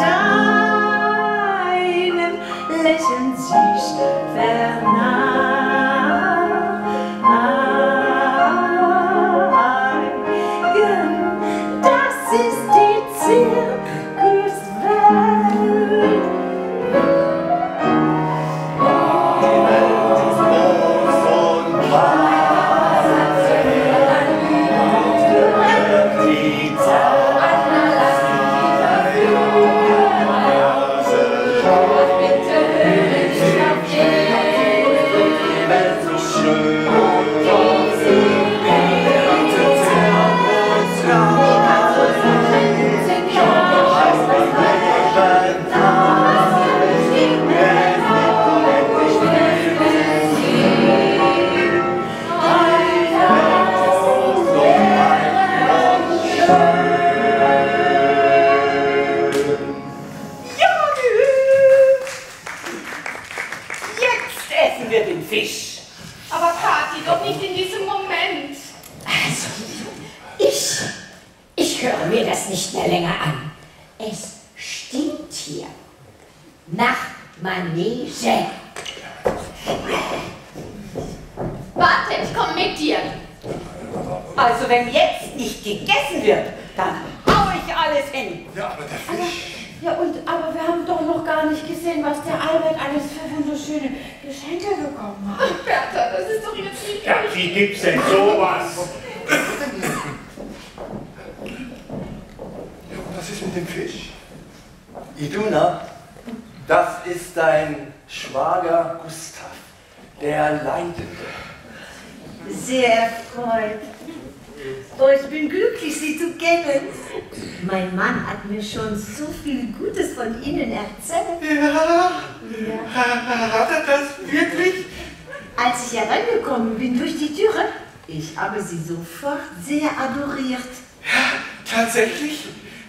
einem Lächeln sich vernagen. Das ist die Zirkuswelt. Die Welt ist groß und weit, die Zeit. Die Welt so schön. Jetzt essen wir den Fisch. Aber Kathi, doch nicht in diesem Moment. Ich höre mir das nicht mehr länger an. Es stinkt hier nach Manege. Warte, ich komme mit dir. Also wenn jetzt nicht gegessen wird, dann hau ich alles hin. Ja, aber der Fisch. Ja, aber wir haben doch noch gar nicht gesehen, was der Albert alles für wunderschöne Geschenke bekommen hat. Ach, Bertha, das ist doch jetzt nicht Ja, wie gibt's denn sowas? Ja, und was ist mit dem Fisch? Iduna, das ist dein Schwager Gustav, der Leidende. Sehr erfreut. Oh, ich bin glücklich, Sie zu kennen. Mein Mann hat mir schon so viel Gutes von Ihnen erzählt. Ja, hat er das wirklich? Als ich hereingekommen bin durch die Türe, ich habe Sie sofort sehr adoriert. Ja, tatsächlich?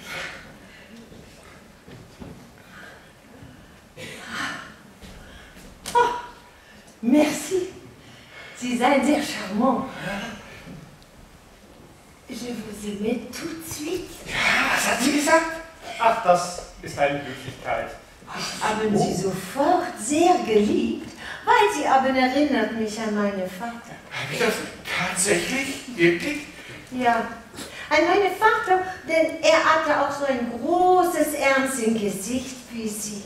Oh, merci. Sie seien sehr charmant. Je vous aimais tout de suite. Ja, was hat sie gesagt? Ach, das ist eine Höflichkeit. Ich habe Sie sofort sehr geliebt, weil Sie haben erinnert mich an meinen Vater. Habe ich das tatsächlich? Wirklich? Ja, an meinen Vater, denn er hatte auch so ein großes Ernst im Gesicht wie Sie.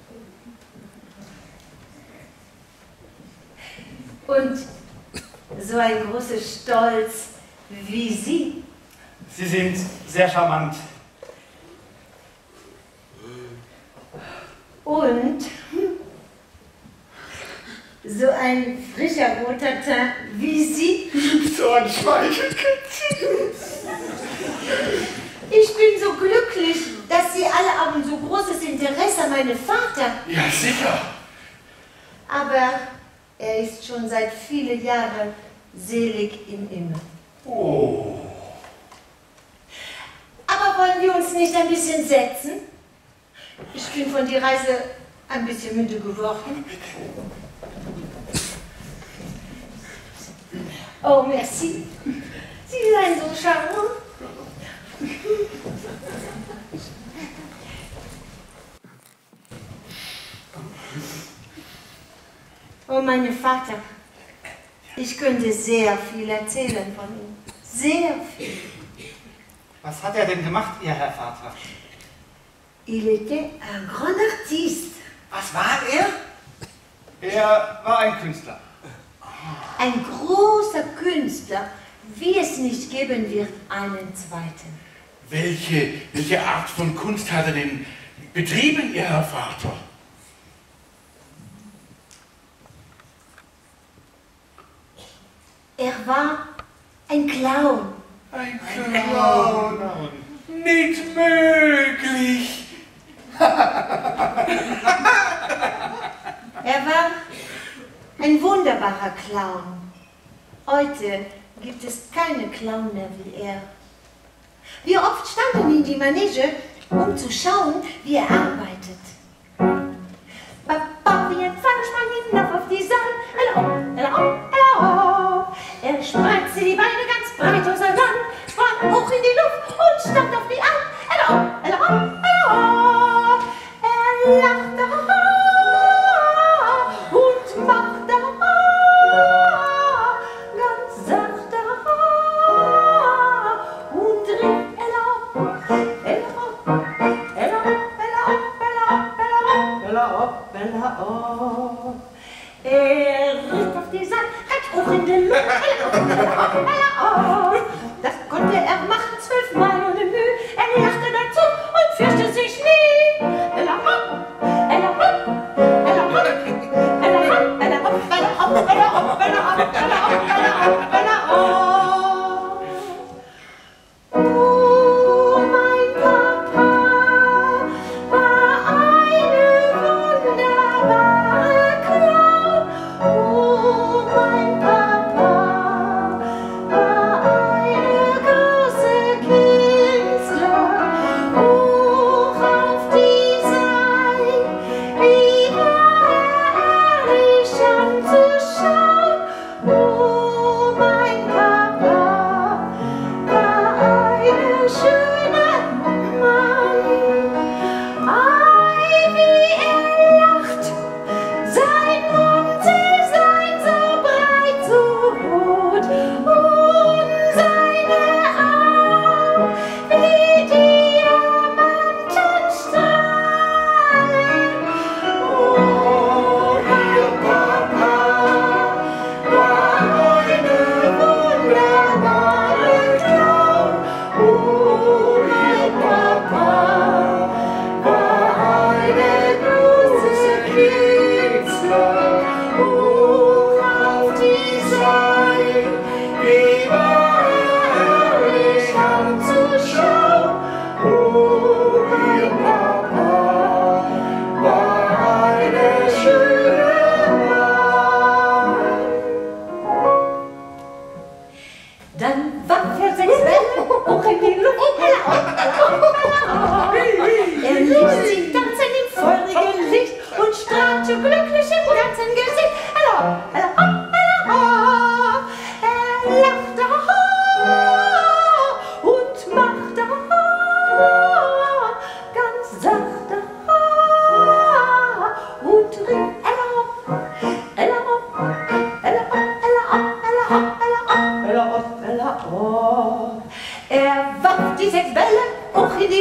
Und so ein großer Stolz wie Sie. Sie sind sehr charmant. Und so ein frischer roter Teint wie Sie. So ein Schmeichelkätzchen. Ich bin so glücklich, dass Sie alle haben so großes Interesse an meinem Vater. Ja, sicher. Aber er ist schon seit vielen Jahren selig im Himmel. Oh. Aber wollen wir uns nicht ein bisschen setzen? Ich bin von der Reise ein bisschen müde geworden. Oh, merci. Sie seien so charmant. Oh, mein Vater, ich könnte sehr viel erzählen von ihm. Sehr viel. Was hat er denn gemacht, Ihr Herr Vater? Il était un grand artiste. Was war er? Er war ein Künstler. Ein großer Künstler, wie es nicht geben wird, einen zweiten. Welche Art von Kunst hat er denn betrieben, Ihr Herr Vater? Er war ein Clown. Ein Clown. Nicht möglich. Er war ein wunderbarer Clown. Heute gibt es keine Clown mehr wie er. Wir oft standen in die Manege, um zu schauen, wie er arbeitet. Papa, wie ein Pfeil sprang hinauf auf die Saal. Hallo, hallo, hallo. Er spreizte die Beine ganz breit auseinander, sprang hoch in die Luft und stand auf die an. Hallo, hallo, hallo. Er lachte und machte ganz sachte und rief hello, hello, hello, hello, hello, hello, hello. Er rief auf die Sand, recht hoch in die Luft. Hello, hello, hello. Das konnte er machen 12 Mal.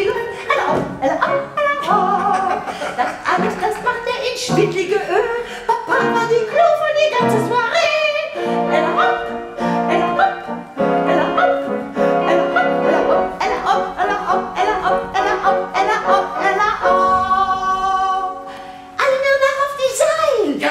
die Luft. Alla hopp. Das alles, das macht er in schwindlige Öl. Papa war die Klo für die ganze Soiree. Alla hopp, alla hopp, alla hopp, alla hopp, alla hopp, alla hopp, alla hopp, alla hopp, alla hopp, alla hopp, alla hopp. Alle nur noch auf die Seil. Ja,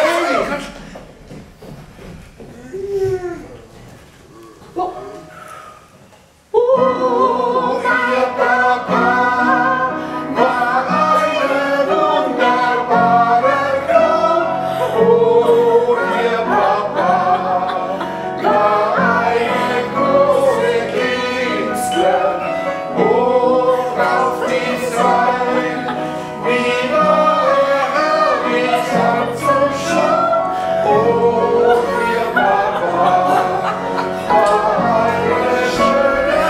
Oh, ihr Papa war eine wunderbare Frau. Oh, ihr Papa war eine große Künstler. Hoch auf die Säulen, wie war herrlich anzuschauen. Oh, ihr Papa war eine schöne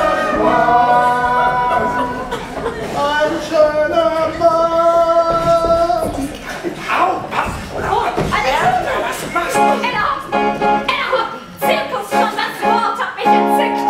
ein schöner Mann. Au, was? Bertha, was machst du? Zirkus, schon das Wort hat mich entzückt.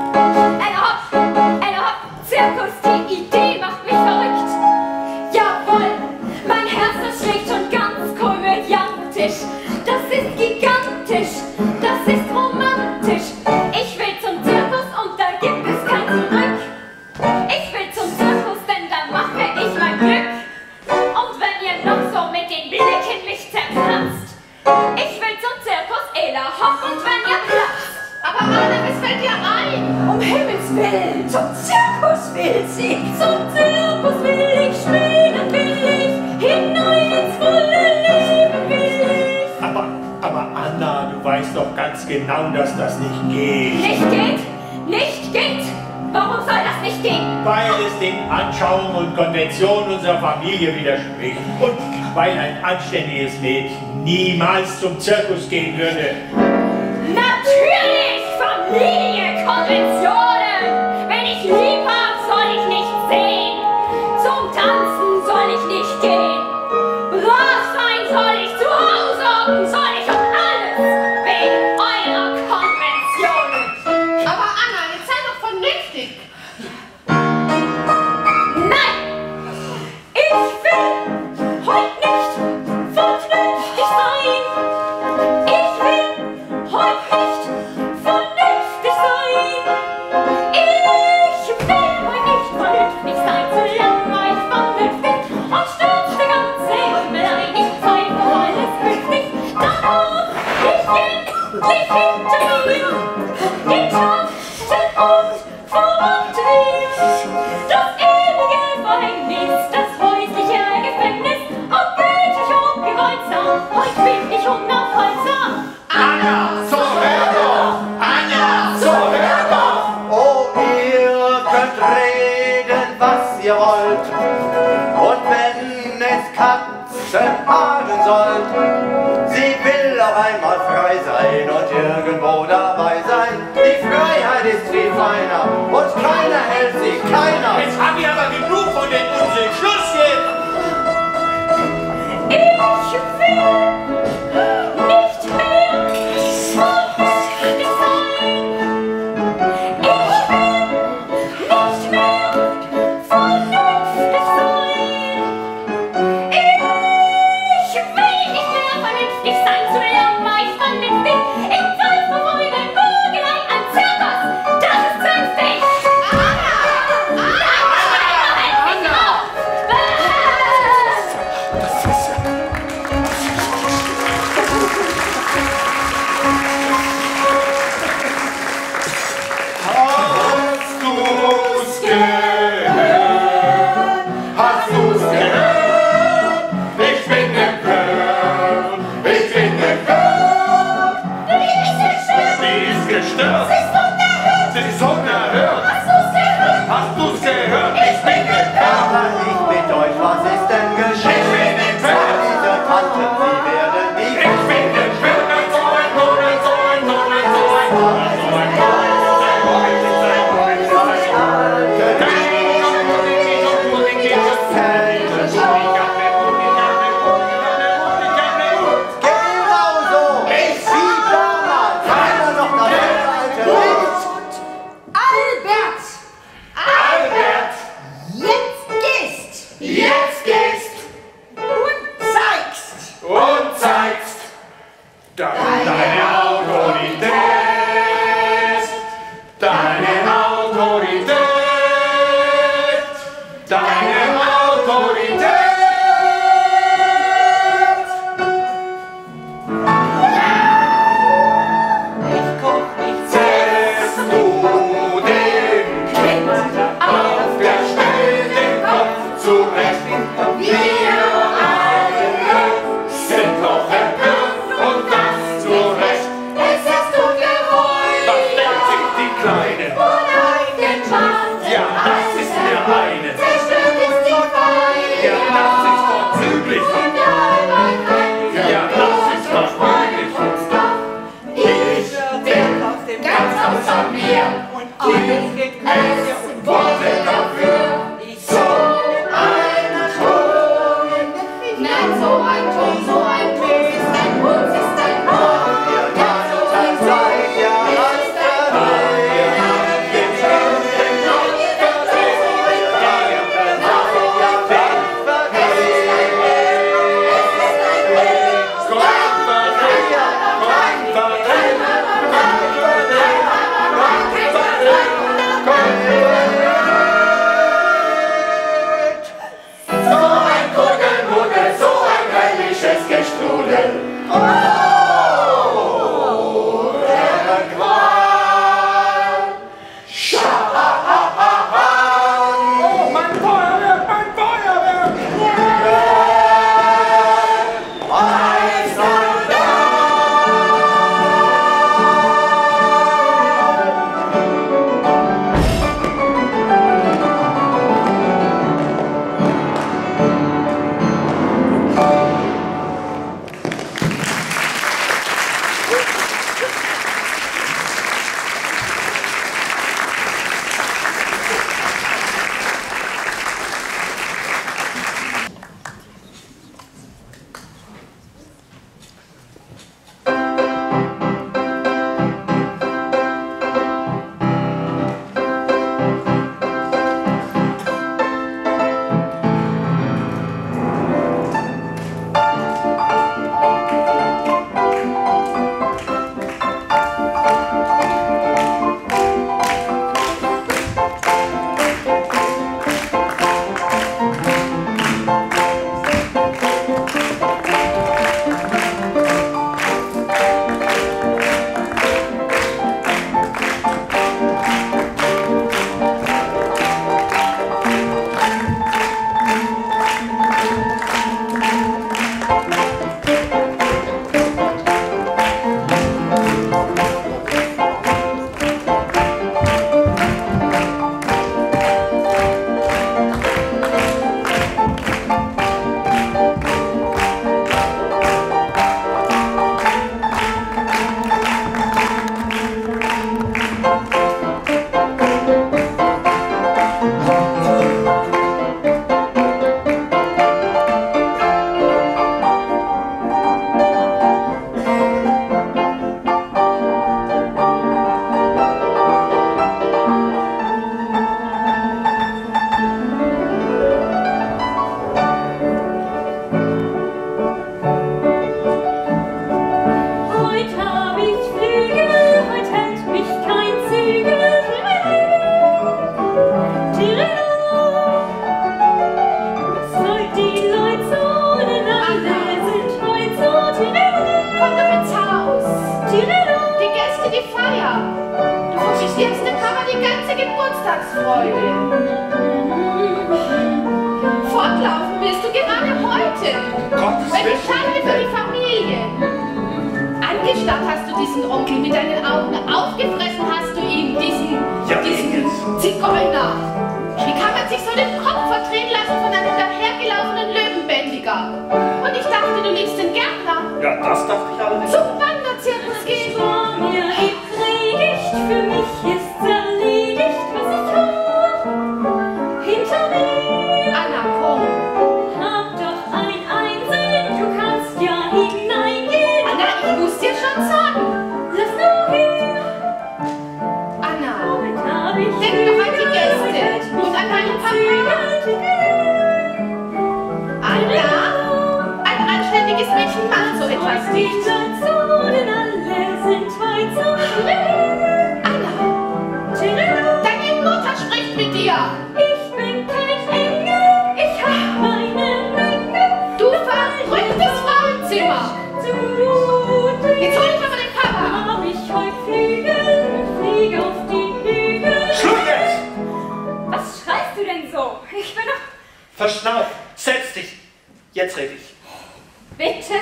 Zirkus, die Idee macht mich verrückt. Jawohl, mein Herz, das schlägt schon ganz komödiantisch. Das ist gigantisch, das ist romantisch. Ich will zum Zirkus und da gibt es kein Zurück. Ich will zum Zirkus, denn dann mache ich mein Glück. Und wenn ihr noch so mit den Blicken mich zerkratzt, ich will zum Zirkus, Ela hopp, und wenn ihr platzt. Aber Anna, was fällt dir ein? Um Himmels Willen, zum Zirkus will sie. Zum Zirkus will ich spielen, will ich hinein ins volle Leben will ich. Aber Anna, du weißt doch ganz genau, dass das nicht geht. Nicht geht? Nicht geht? Warum soll das nicht gehen? Weil es den Anschauungen und Konventionen unserer Familie widerspricht. Und weil ein anständiges Mädchen niemals zum Zirkus gehen würde. Natürlich! Familie, Konventionen! Wenn ich lieb hab, soll ich nicht sehen. Zum Tanzen soll ich nicht gehen. Brav sein soll ich zu Hause hocken, soll ich und alles wegen eurer Konventionen. Aber Anna, jetzt sei doch vernünftig. Nein! Ich will heute nicht vernünftig sein. Ich will heute nicht vernünftig sein. Ich will heute nicht vernünftig sein, solange war ich vernünftig und stürzte ganz Himmel ein. Ich zeige alles künftig, darauf ich endlich hinter mir den Taten und verwandte mir. Das ewige Verhängnis, das häusliche Gefängnis, obgültig und gewaltsam, heute bin ich unaufhaltsam. Anna, so hör doch! Anna, so hör doch! Oh, ihr könnt reden, was ihr wollt. Und wenn es Katzen hagen sollt, sie will auch einmal frei sein und irgendwo dabei sein. Die Freiheit ist viel feiner und keiner hält sie, keiner. Jetzt haben wir aber genug von den Unsinn. Schluss jetzt! Ich will nicht mehr vernünftig sein. Ich will nicht mehr vernünftig sein. Ich will nicht mehr vernünftig sein, solange war ich vernünftig. Im Fall verfolge deine Autorität. Ich komm, ich Setzt du dem Kind auf der Stelle den Kopf zurecht. Wir alle sind doch empört und das zu Recht. Es ist ungeheuer. Was denkt sich die Kleine? Ja, das ist der eine. Zerstört ist die Feier. Ja, das ist vorzüglich. Ja, das ist versprüchlich. Ich bin ganz außer mir und es Worte dafür. So ein Ton. Nein, so ein Ton, so ein Ton ist ein Mund, ist ein Ohr. Ja, so ein Ton ist ein Ohr. Fortlaufen wirst du gerade heute. Welche Schande für die Familie. Angestarrt hast du diesen Onkel mit deinen Augen. Aufgefressen hast du ihn, diesen Zigeuner. Wie kann man sich so den Kopf verdrehen lassen von einem dahergelaufenen Löwenbändiger? Und ich dachte, du liebst den Gärtner. Ja, das dachte ich allerdings. Zum Wanderzirkus gehen. Vor mir gibt Predigt, für mich ist's erledigt, was ich tue. Hinter mir. Anna, komm. Hab doch ein Einsehen, du kannst ja hineingehen. Anna, ich muss dir schon sagen. Lass nur hin. Anna, Heute hab ich denk doch an die Gäste und an deinen Papa. Anna, ein anständiges Mädchen macht so etwas Die nicht. Nationen alle sind weit so schlimm. Anna, deine Mutter spricht mit dir. Ich bin kein Engel. so. Ich bin doch... Verschnauf, setz dich. Jetzt rede ich. Bitte?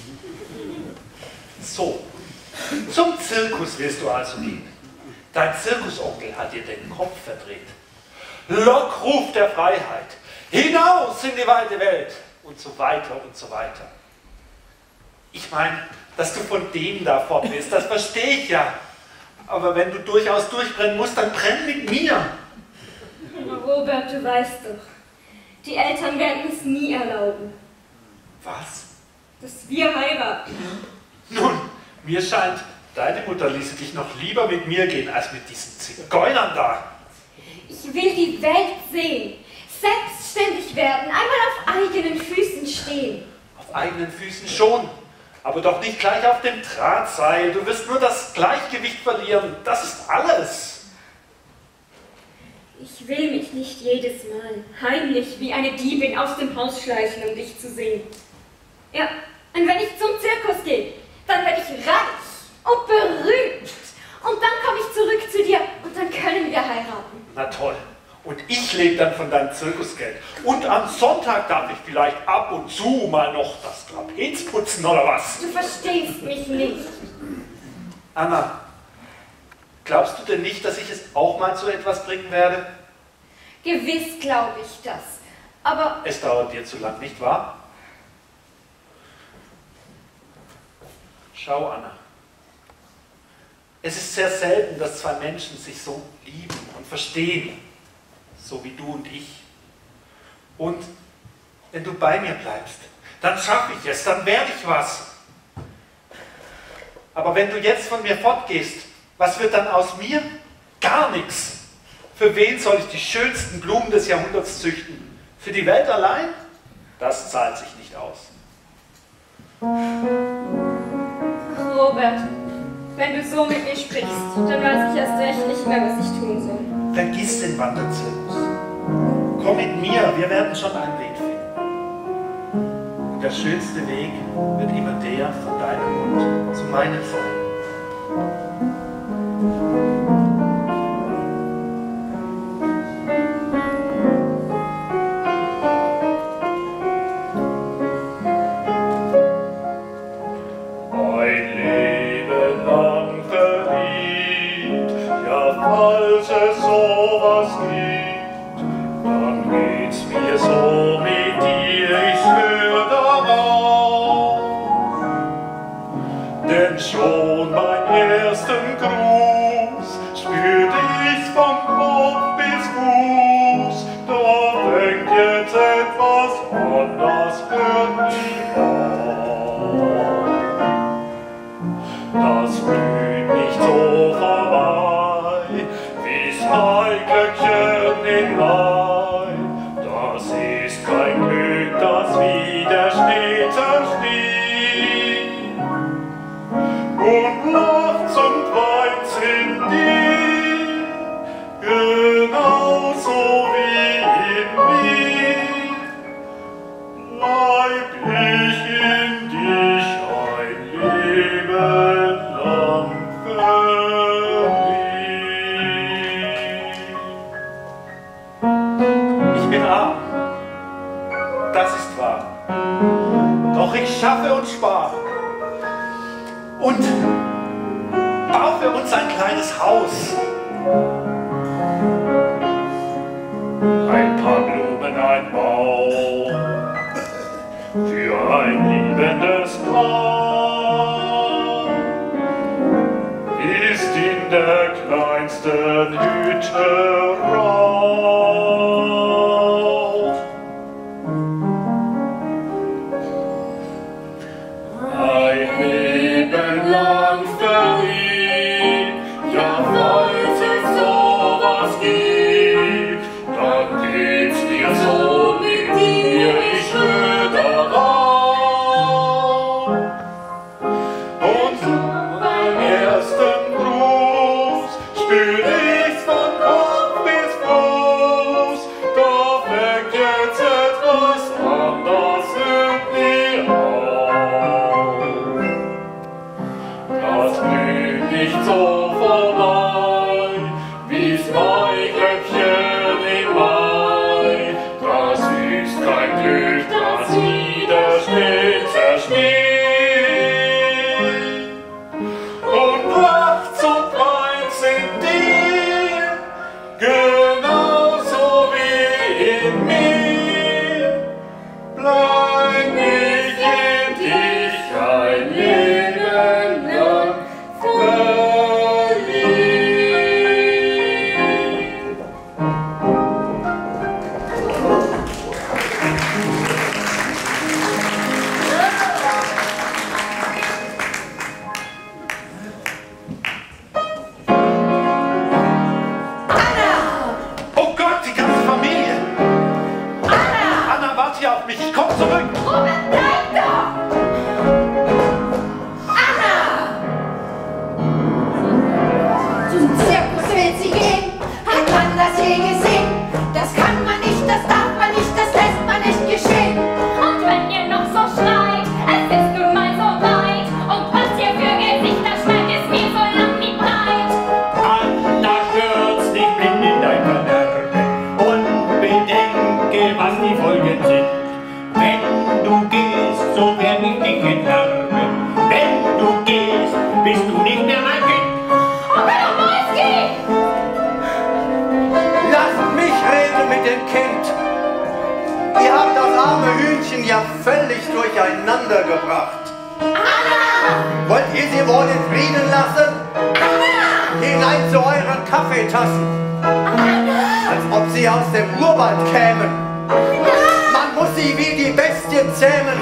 So, zum Zirkus willst du also gehen. Dein Zirkusonkel hat dir den Kopf verdreht. Lockruf der Freiheit, hinaus in die weite Welt und so weiter und so weiter. Ich meine, dass du von denen da fort bist, das verstehe ich ja. Aber wenn du durchaus durchbrennen musst, dann brenn mit mir. Robert, du weißt doch, die Eltern werden es nie erlauben. Was? Dass wir heiraten. Nun, mir scheint, deine Mutter ließe dich noch lieber mit mir gehen, als mit diesen Zigeunern da. Ich will die Welt sehen, selbstständig werden, einmal auf eigenen Füßen stehen. Auf eigenen Füßen schon, aber doch nicht gleich auf dem Drahtseil. Du wirst nur das Gleichgewicht verlieren, das ist alles. Ich will mich nicht jedes Mal heimlich wie eine Diebin aus dem Haus schleichen, um dich zu sehen. Ja, und wenn ich zum Zirkus gehe, dann werde ich reich und berühmt. Und dann komme ich zurück zu dir und dann können wir heiraten. Na toll. Und ich lebe dann von deinem Zirkusgeld. Und am Sonntag darf ich vielleicht ab und zu mal noch das Trapez putzen, oder was? Du verstehst mich nicht. Anna, glaubst du denn nicht, dass ich es auch mal zu etwas bringen werde? Gewiss glaube ich das. Aber... Es dauert dir zu lang, nicht wahr? Schau, Anna. Es ist sehr selten, dass zwei Menschen sich so lieben und verstehen, so wie du und ich. Und wenn du bei mir bleibst, dann schaffe ich es, dann werde ich was. Aber wenn du jetzt von mir fortgehst, was wird dann aus mir? Gar nichts. Für wen soll ich die schönsten Blumen des Jahrhunderts züchten? Für die Welt allein? Das zahlt sich nicht aus. Robert, wenn du so mit mir sprichst, dann weiß ich erst recht nicht mehr, was ich tun soll. Vergiss den Wanderzirkus. Komm mit mir, wir werden schon einen Weg finden. Und der schönste Weg wird immer der von deinem Mund zu meinem sein. Falls es sowas gibt, dann geht's mir so mit dir, ich schwör darauf. Denn schon beim ersten Gruß spürte ich's vom Kopf bis Fuß, da fängt jetzt etwas an, das hört nie auf. Das blüht nicht so vorbei, Maiglöckchen im Mai, das ist kein Glück, das wie der Schnee zersteht. Und nachts und weint's in dir, genauso wie in mir, bleib ich in dich ein Leben lang verliebt. Ich bin arm, das ist wahr, doch ich schaffe und spare und baue für uns ein kleines Haus. Ein paar Blumen, ein Baum für ein liebendes Paar ist in der kleinsten Hütte Raum. Ein Leben lang verliebt, ja, falls es sowas gibt, dann geht's dir so mit dir, ich schwör darauf. warte auf mich, ich komm zurück. Robert, bleib doch! Anna! Zum Zirkus will sie gehen. Hat man das je gesehen? Das kann man nicht, das darf man nicht, das lässt man nicht geschehen. Und wenn ihr noch so schreit, es ist nun mal so weit. Und was ihr für Gesichter schmeckt, ist mir so lang wie breit. Anna, stürz nicht blind in dein Verderben und bedenke, was die Folgen sind. Wenn du gehst, so werd ich dich enterben. Wenn du gehst, bist du nicht mehr mein Kind. Okay, doch mal, es geht! Lasst mich reden mit dem Kind. Ihr habt das arme Hühnchen ja völlig durcheinander gebracht. Anna! Wollt ihr sie wohl in Frieden lassen? Anna! Hinein zu euren Kaffeetassen. Anna! Als ob sie aus dem Urwald kämen. Man muss sie wie die Bestien zähmen.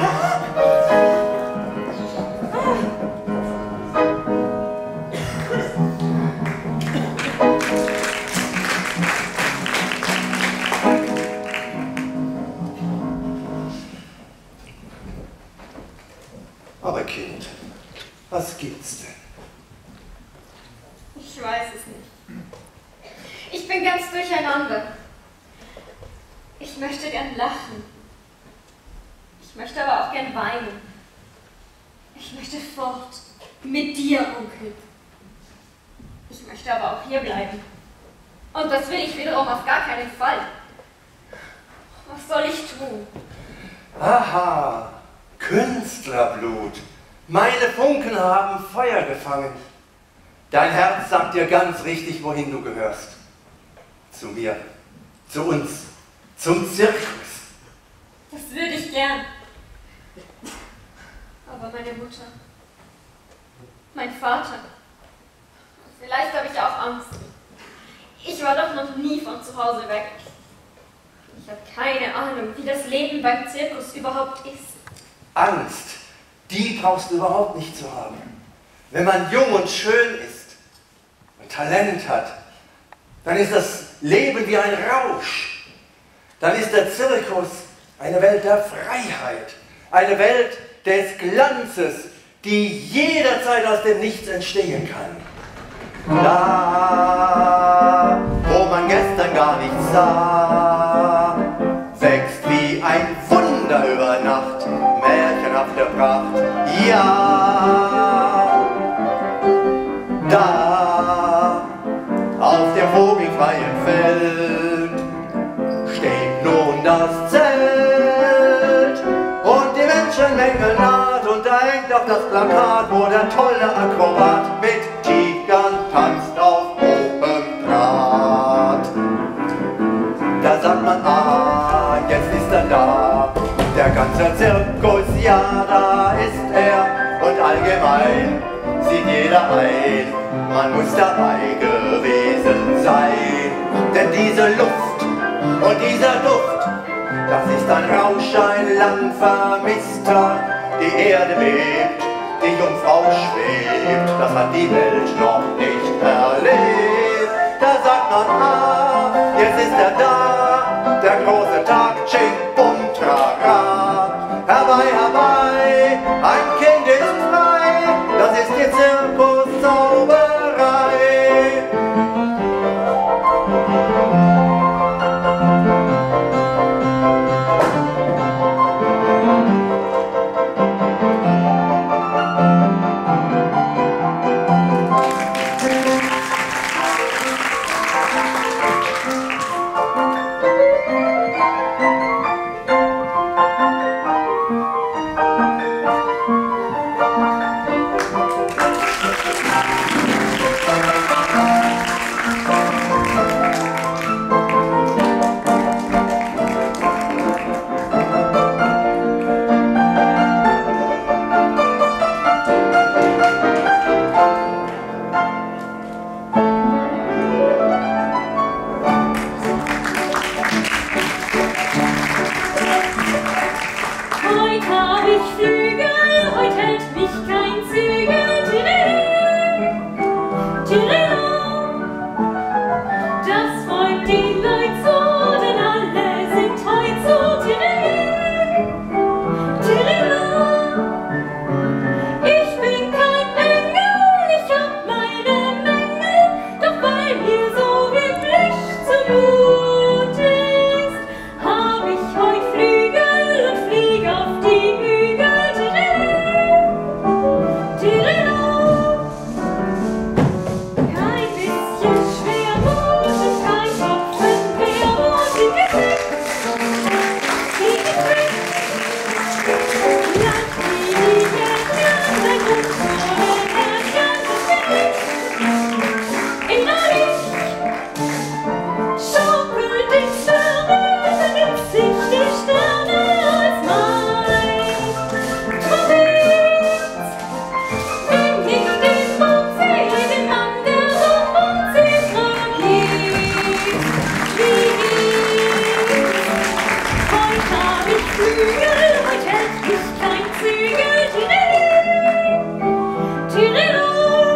Aber Kind, was gibt's denn? Ich weiß es nicht. Ich bin ganz durcheinander. Ich möchte gern lachen. Ich möchte aber auch gern weinen. Ich möchte fort. Mit dir, Onkel. Ich möchte aber auch hier bleiben. Und das will ich wiederum auf gar keinen Fall. Was soll ich tun? Aha, Künstlerblut. Meine Funken haben Feuer gefangen. Dein Herz sagt dir ganz richtig, wohin du gehörst. Zu mir, zu uns, zum Zirkus. Das würde ich gern. Aber meine Mutter, mein Vater, vielleicht habe ich auch Angst. Ich war doch noch nie von zu Hause weg. Ich habe keine Ahnung, wie das Leben beim Zirkus überhaupt ist. Angst, die brauchst du überhaupt nicht zu haben. Wenn man jung und schön ist und Talent hat, dann ist das Leben wie ein Rausch. Dann ist der Zirkus eine Welt der Freiheit, eine Welt des Glanzes, die jederzeit aus dem Nichts entstehen kann. Da, wo man gestern gar nichts sah, wächst wie ein Wunder über Nacht, märchenhafte Pracht. Ja, da, auf dem vogelfreien Feld steht nun das Zelt und die Menschenmenge naht und da hängt auch das Plakat, wo der tolle Akrobat mit Tigern tanzt auf hohem Draht. Da sagt man, ah, jetzt ist er da, der ganze Zirkus, ja, da ist er und allgemein sieht jeder ein, man muss dabei gewesen sein, denn diese Luft und dieser Duft, das ist ein Rausch, ein lang vermisster, die Erde bebt, die Jungfrau schwebt, das hat die Welt noch nicht erlebt. Da sagt man, ah, jetzt ist er da, der große Tag, Ching, Bum, Trara. Herbei, herbei, ein Kind ist frei, das ist die Zirkuszauberei. Das freut die Leute so, denn alle sind heut so. Flügel, heute hält mich kein Zügel. Tirelu,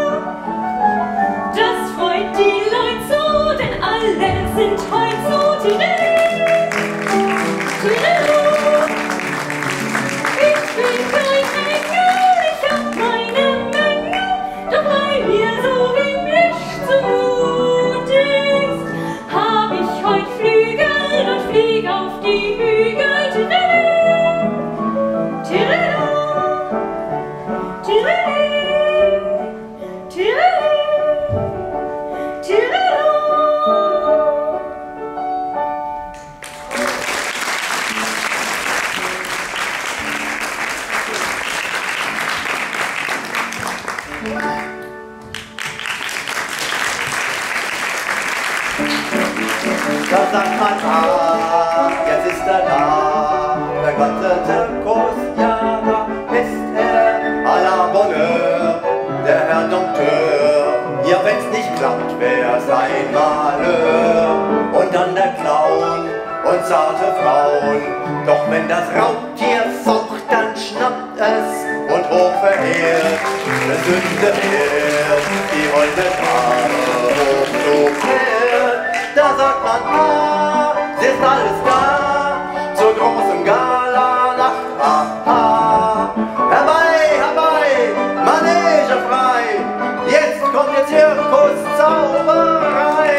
das freut die Leute so, denn alle sind heut so. Tirelu, ich bin kein Engel, ich hab meine Menge, doch weil mir so himmlisch zumut ist, hab ich heut Flügel und flieg auf die Hügel. Tirelu, Tirelu, Tirelu, Tirelu. Da sagt man, jetzt ist er da, der göttliche Kostjäger ist er, à la Bonheur, der Herr Dompteur. Ja, wenn's nicht klappt, wär's ein Malheur. Und dann der Clown und zarte Frauen. Doch wenn das Raubtier faucht, dann schnappt es und hoch verehrt, der Sünde ehrt, die heute Dame hoch so fährt. Da sagt man, es ist alles da, zur großen Gala-Nacht, Herbei, herbei, Manege frei, jetzt kommt die Zirkuszauberei.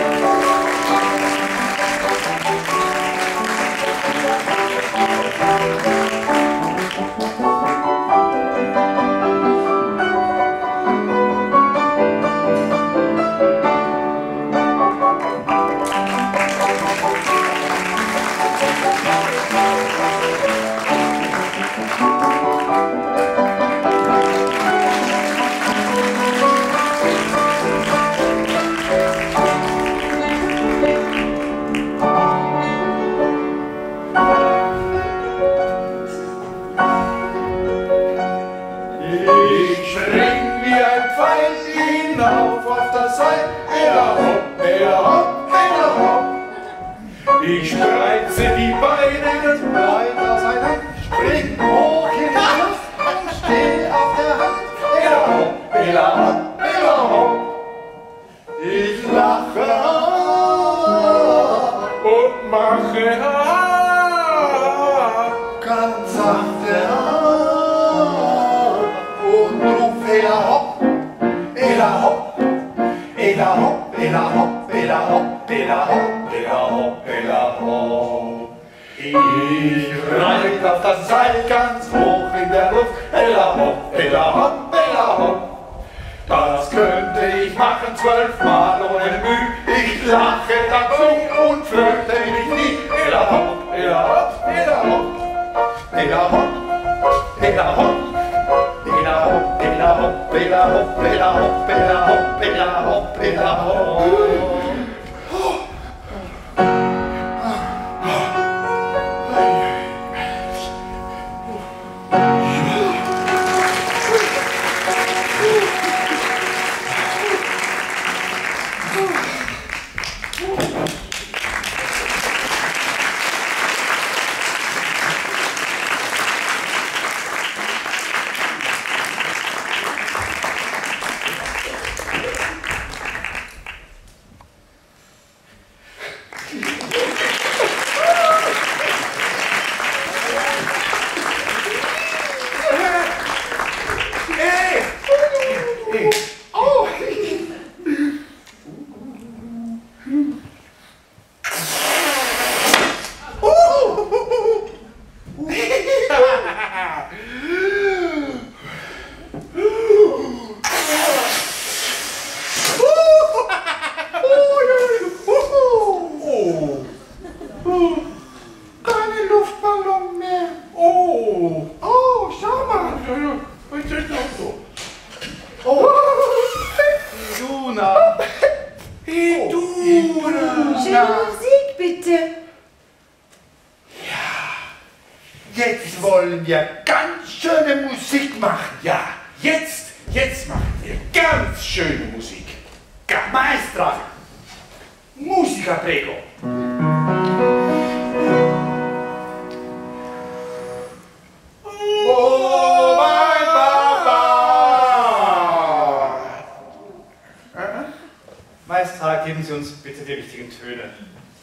Ich spreize die Beine ganz breit auseinander, spring hoch in die Luft und steh auf der Hand. Ela hopp, ela hopp, ela hopp. Ich lache und mache ganz sachte und ruf ela hopp, ela hopp, ela hopp, ela hopp, ela hopp, ela hopp. Ich reit auf das Seil ganz hoch in der Luft, ella hopp, ella hopp, ella hopp. Das könnte ich machen 12 Mal ohne Mühe. Ich lache dazu und fürchte mich nie. Ella hopp, ella hopp, ella hopp, ella hopp, ella hopp, ella hopp, ella hopp, ella hopp, ella hopp, ella hopp, ella hopp, ella hopp. Jetzt wollen wir ganz schöne Musik machen. Ja, jetzt machen wir ganz schöne Musik. Maestra, musica prego. Sie uns bitte die richtigen Töne.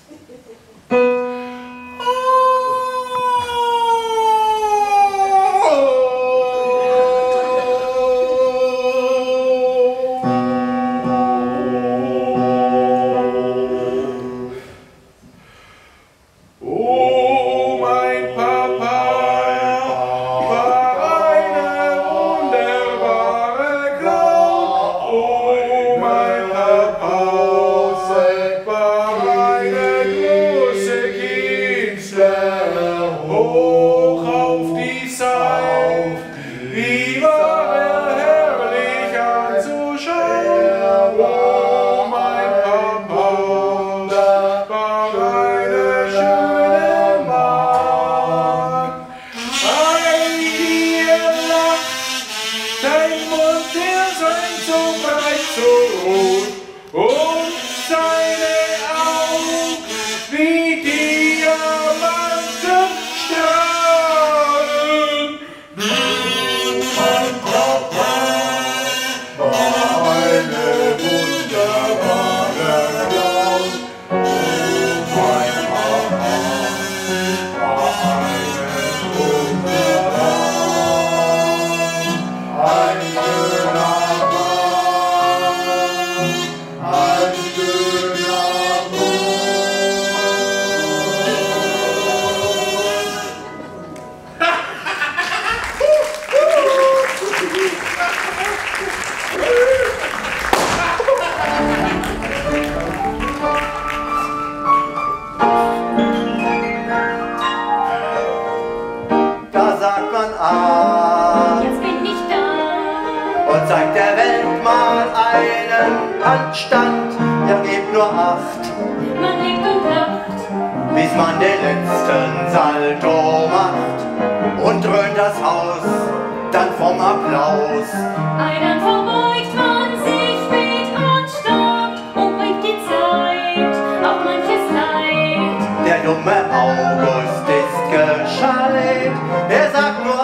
Handstand, ja gebt nur Acht. Man lebt und lacht, bis man den letzten Salto macht und dröhnt das Haus dann vom Applaus. Dann verbeugt man sich mit Anstand und bringt die Zeit auf manches Leid. Der dumme August ist gescheit, er sagt nur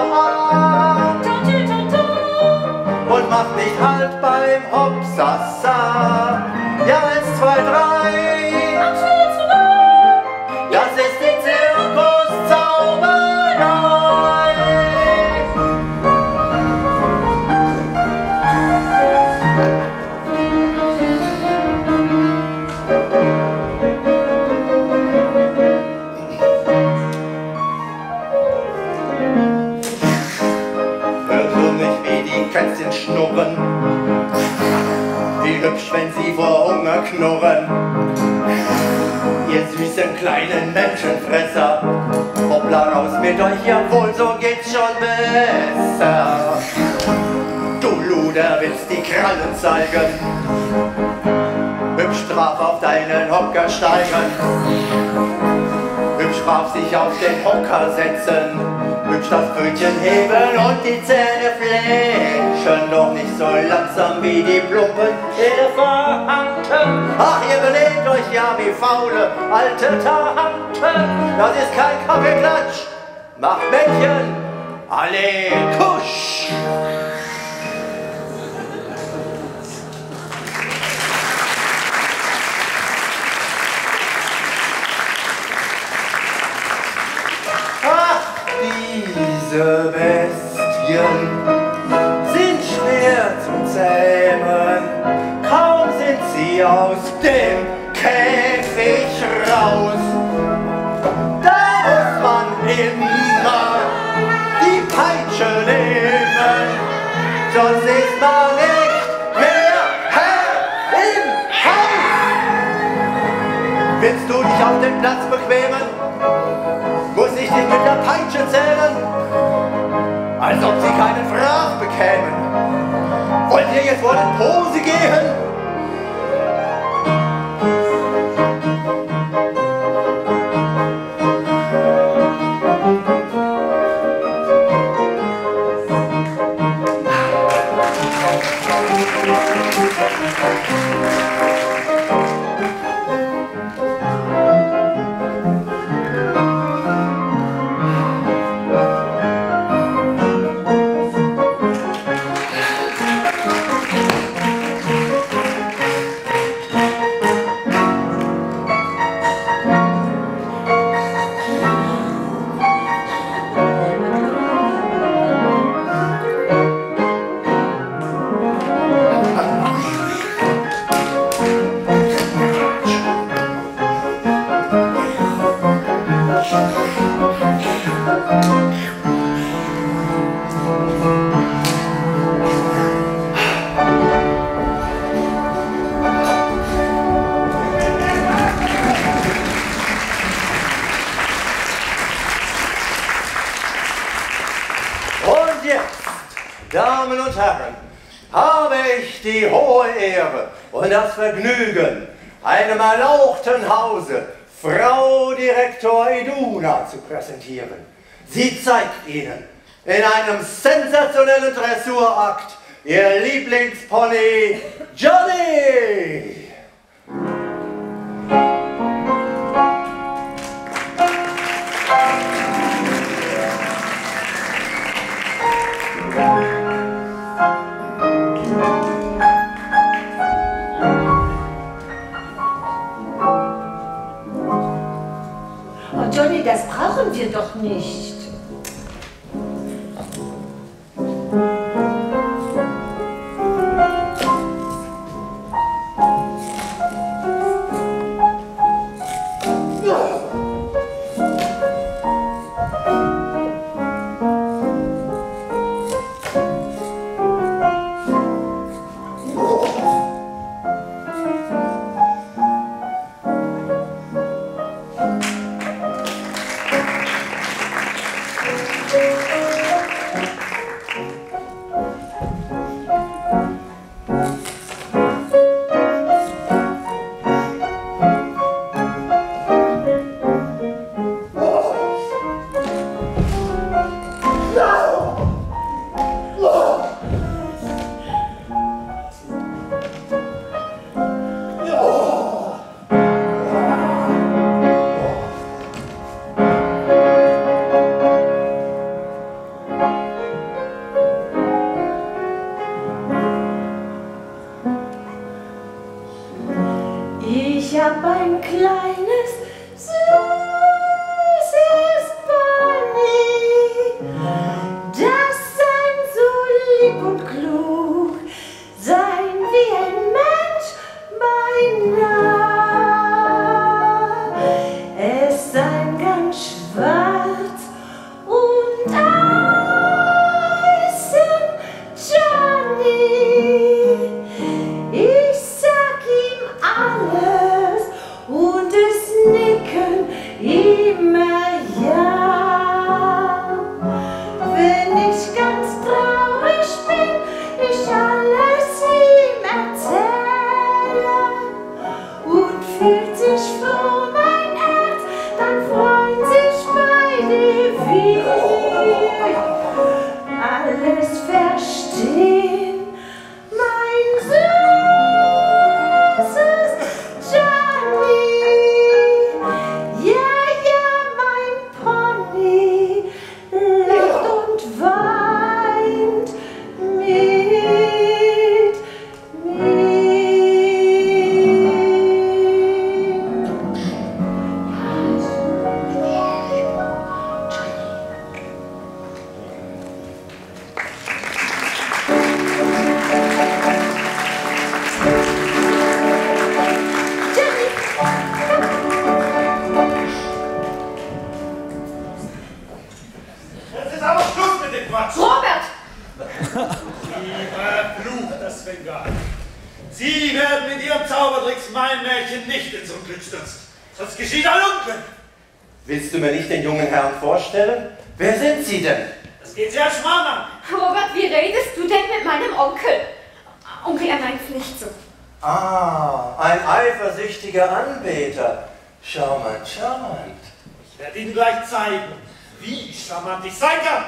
Ah und macht nicht Halt beim Hopsasa. Ja, 1, 2, 3, das ist die Zirkuszauberei. Hört nur nicht, wie die Kätzchen schnurren, wie hübsch, wenn sie vor Hunger knurren. Ihr süßen kleinen Menschenfresser, hoppla raus mit euch, jawohl, so geht's schon besser. Du Luder willst die Krallen zeigen, hübsch brav auf deinen Hocker steigen, hübsch brav sich auf den Hocker setzen, hübsch das Pfötchen heben und die Zähne fletschen, doch nicht so langsam wie die plumpen Elefanten. Ach, ihr belehnt euch ja wie faule alte Tanten, das ist kein Kaffeeklatsch, macht Männchen, alle kusch! Diese Bestien sind schwer zu zähmen, kaum sind sie aus dem Käfig raus. Da muss man immer die Peitsche nehmen, sonst ist man nicht mehr Herr im Haus. Willst du dich auf den Platz bequemen? Muss ich dich mit der Peitsche zählen? Als ob sie keinen Fraß bekämen. Wollt ihr jetzt wohl in Pose gehen? Und jetzt, Damen und Herren, habe ich die hohe Ehre und das Vergnügen, einem erlauchten Hause Frau Direktor Iduna zu präsentieren. Sie zeigt Ihnen in einem sensationellen Dressurakt Ihr Lieblingspony Johnny! Oh Johnny, das brauchen wir doch nicht. Ich hab ein kleines, süßes Pony, das sein so lieb und klug, sein wie ein Mensch beinahe. Es sein ganz schwarz und eisen, Johnny. Ich sag ihm alles und es nicken immer ja. Wenn ich ganz traurig bin, ich alles ihm erzähle und fühlt sich froh mein Herz, dann freuen sich beide wir. Alles verstehen, mein süßes Johnny. Ja, ja, mein Pony lacht und weint mit mir. Jetzt ist aber Schluss mit dem Quatsch. Robert! Lieber Fluch, das Svengal. Sie werden mit Ihrem Zaubertricks mein Mädchen nicht in so ein Glück stürzen. Sonst geschieht ein Unglück. Willst du mir nicht den jungen Herrn vorstellen? Wer sind Sie denn? Das geht sehr schmarrn an. Robert, wie redest du denn mit meinem Onkel? Onkel, er meint's nicht so. Ah, ein eifersüchtiger Anbeter. Charmant, charmant. Ich werde Ihnen gleich zeigen, wie charmant ich sein kann.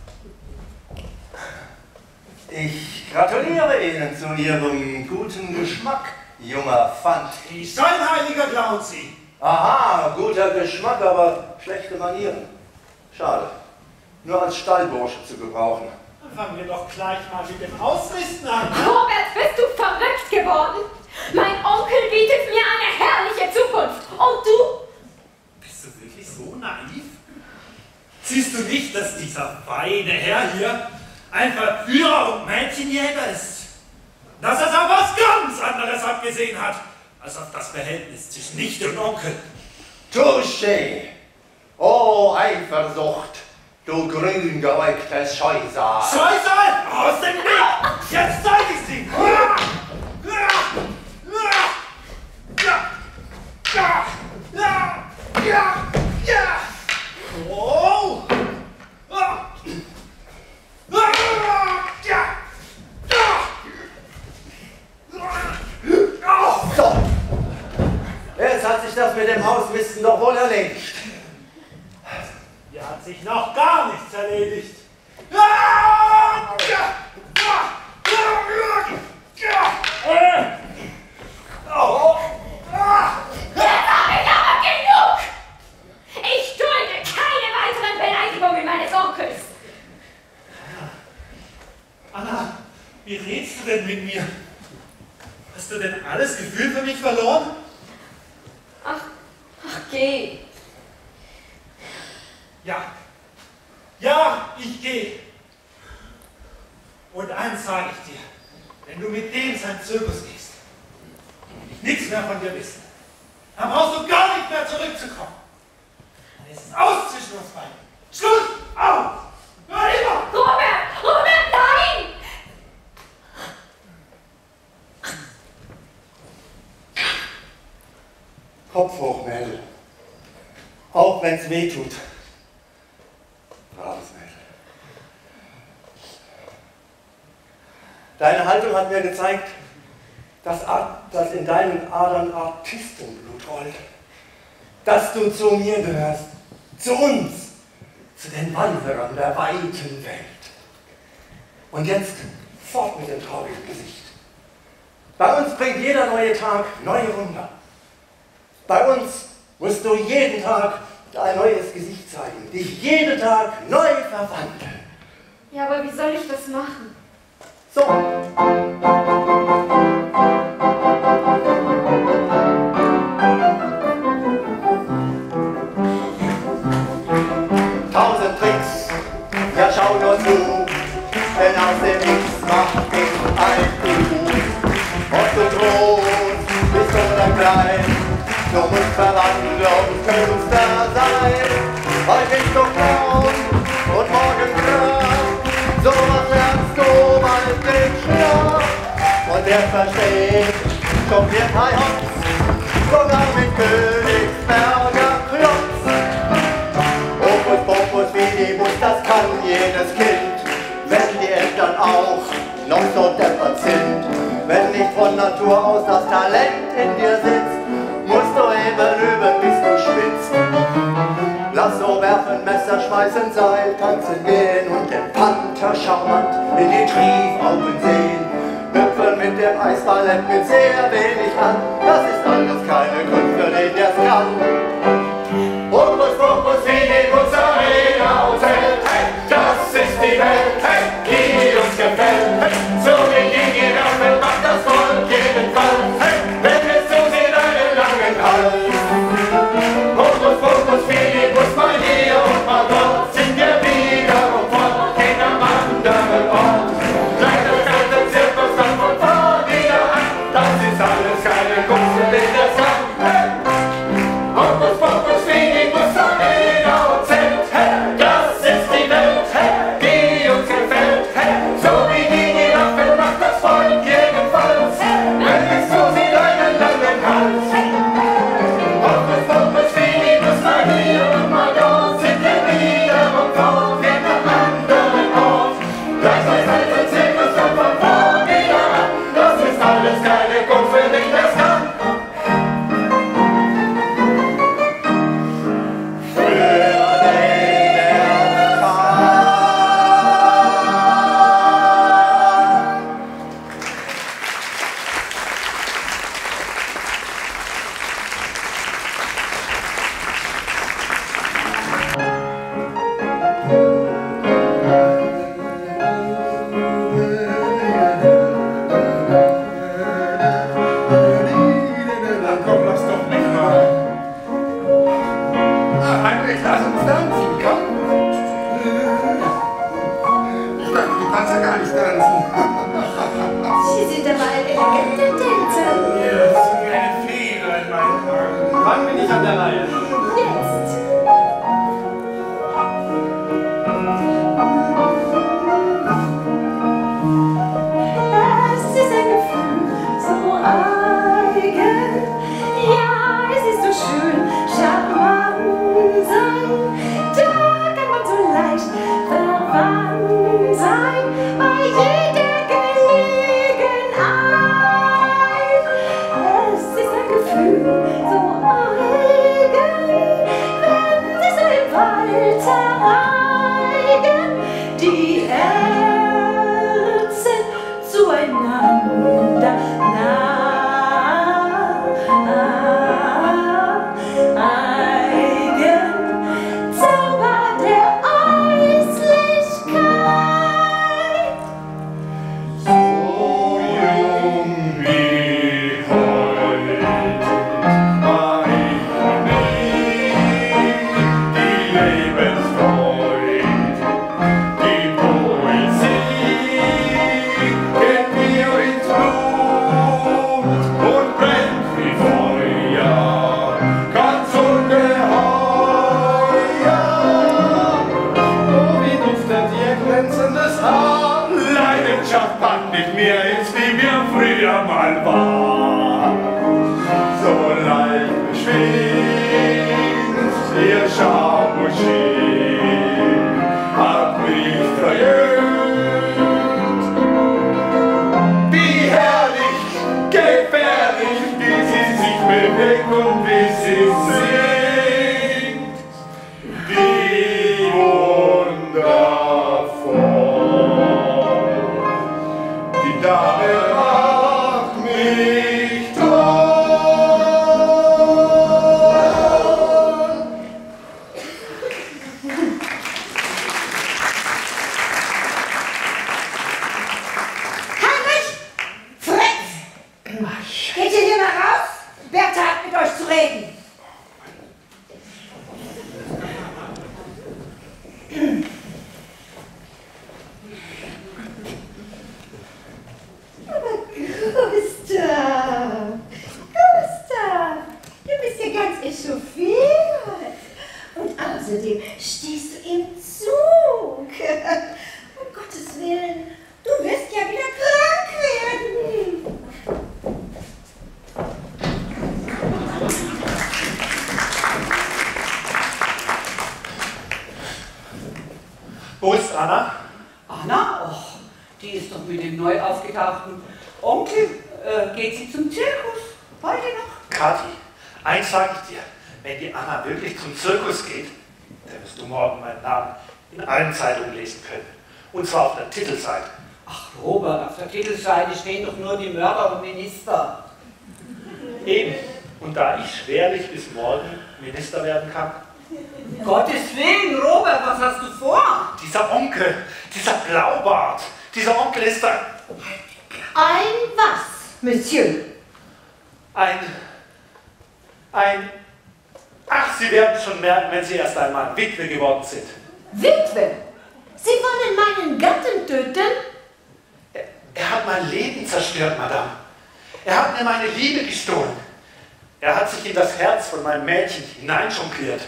Ich gratuliere Ihnen zu Ihrem guten Geschmack, junger Fant. Wie scheinheiliger glauben Sie. Aha, guter Geschmack, aber schlechte Manieren. Schade. Nur als Stallbursche zu gebrauchen. Dann fangen wir doch gleich mal mit dem Ausrüsten an. Robert, bist du verrückt geworden? Mein Onkel bietet mir eine herrliche Zukunft. Und du? Bist du wirklich so naiv? Siehst du nicht, dass dieser feine Herr hier ein Verführer und Mädchenjäger ist? Dass er auf was ganz anderes abgesehen hat, als auf das Verhältnis zwischen Nichte und Onkel. Touché! Oh, Eifersucht, du grüngeäugtes Scheusal. Scheusal! Aus dem Weg! Jetzt zeig ich's dir! Oh! So, jetzt hat sich das mit dem Hausmisten doch wohl erledigt. Hier hat sich noch gar nichts erledigt. Jetzt hab ich aber genug! Ich dulde keine weiteren Beleidigungen meines Onkels! Anna, wie redst du denn mit mir? Hast du denn alles Gefühl für mich verloren? Ach, geh. Ja, ich gehe. Und eins sage ich dir, wenn du mit dem sein Zirkus gehst, will ich nichts mehr von dir wissen. Dann brauchst du gar nicht mehr zurückzukommen. Dann ist es aus zwischen uns beiden. Schluss, aus! Hör immer! Robert, nein! Kopf hoch, Mädel. Auch wenn's weh tut. Braves Mädel. Deine Haltung hat mir gezeigt, dass in deinen Adern Artistenblut rollt. Dass du zu mir gehörst. Zu uns. Zu den Wanderern der weiten Welt. Und jetzt fort mit dem traurigen Gesicht. Bei uns bringt jeder neue Tag neue Wunder. Bei uns musst du jeden Tag ein neues Gesicht zeigen, dich jeden Tag neu verwandeln. Ja, aber wie soll ich das machen? So. Tausend Tricks, ja schau nur zu, denn aus dem Nichts macht ich ein U. Ob du groß bist oder klein, du musst Verwandlungskünstler sein. Heute bist du braun und morgen grau, sowas lernst du bald nicht schnell. Und wer versteht, jongliert High Hops, sogar mit Königsberger Klotz. Hokus Pokus Fidibus, das kann jedes Kind, wenn die Eltern auch noch so deppert sind. Wenn nicht von Natur aus das Talent in dir sitzt, musst du eben üben, bis du schwitzt. Lasso werfen, Messer schmeißen, Seil tanzen gehen und den Panther charmant in die Triefaugen sehen. Hüpfen mit dem Eisballett mit sehr wenig an, das ist alles keine Kunst für den, der's kann. Hokus Pokus Fidibus Arena Hotel, hey, das ist die Welt, hey, die uns gefällt. Hey, so wie die Giraffen macht das Volk jedenfalls, hey, wenn es so sieht einen langen Hals. Hokus Pokus Fidibus, mal hier und mal dort, sind wir wieder und fort in einem anderen Ort. Kleines kalter Zirkus, dann von vorn wieder an, das ist alles keine Kunst für den, der's kann. Hey, Hokus Pokus Fidibus Arena Hotel, hey, das ist die Welt, hey, die uns gefällt, hey, so wie die Giraffen macht das Volk jedenfalls, wenn es so sieht einen langen Hals. Hokus Pokus Fidibus, mal hier und mal dort, sind wir wieder und fort in einem anderen Ort. Das ist ein Zirkus und von vorn wieder an, das ist alles keine Kunst für den, der's kann. Komm, lass doch mich mal. Heinrich, lass uns tanzen, komm. Ich dachte, du kannst ja gar nicht tanzen. Sie sind aber ein eleganter Tänzer. Ja, das ist wie eine Feder in meinen Haaren. Wann bin ich an der Reihe? Jetzt. Um Gottes Willen, du wirst ja wieder krank werden. Wo ist Anna? Anna? Och, die ist doch mit dem neu aufgetauchten Onkel. Geht sie zum Zirkus? Heute noch? Kathi, eins sage ich dir. Wenn die Anna wirklich zum Zirkus geht, dann wirst du morgen meinen Namen in allen Zeitungen lesen können. Und zwar auf der Titelseite. Ach Robert, auf der Titelseite stehen doch nur die Mörder und Minister. Eben. Und da ich schwerlich bis morgen Minister werden kann. Gottes Willen, Robert, was hast du vor? Dieser Onkel, dieser Blaubart, dieser Onkel ist ein Was, Monsieur? Ach, Sie werden schon merken, wenn Sie erst einmal Witwe geworden sind. Witwe? Sie wollen meinen Gatten töten? Er hat mein Leben zerstört, Madame. Er hat mir meine Liebe gestohlen. Er hat sich in das Herz von meinem Mädchen hineinjongliert.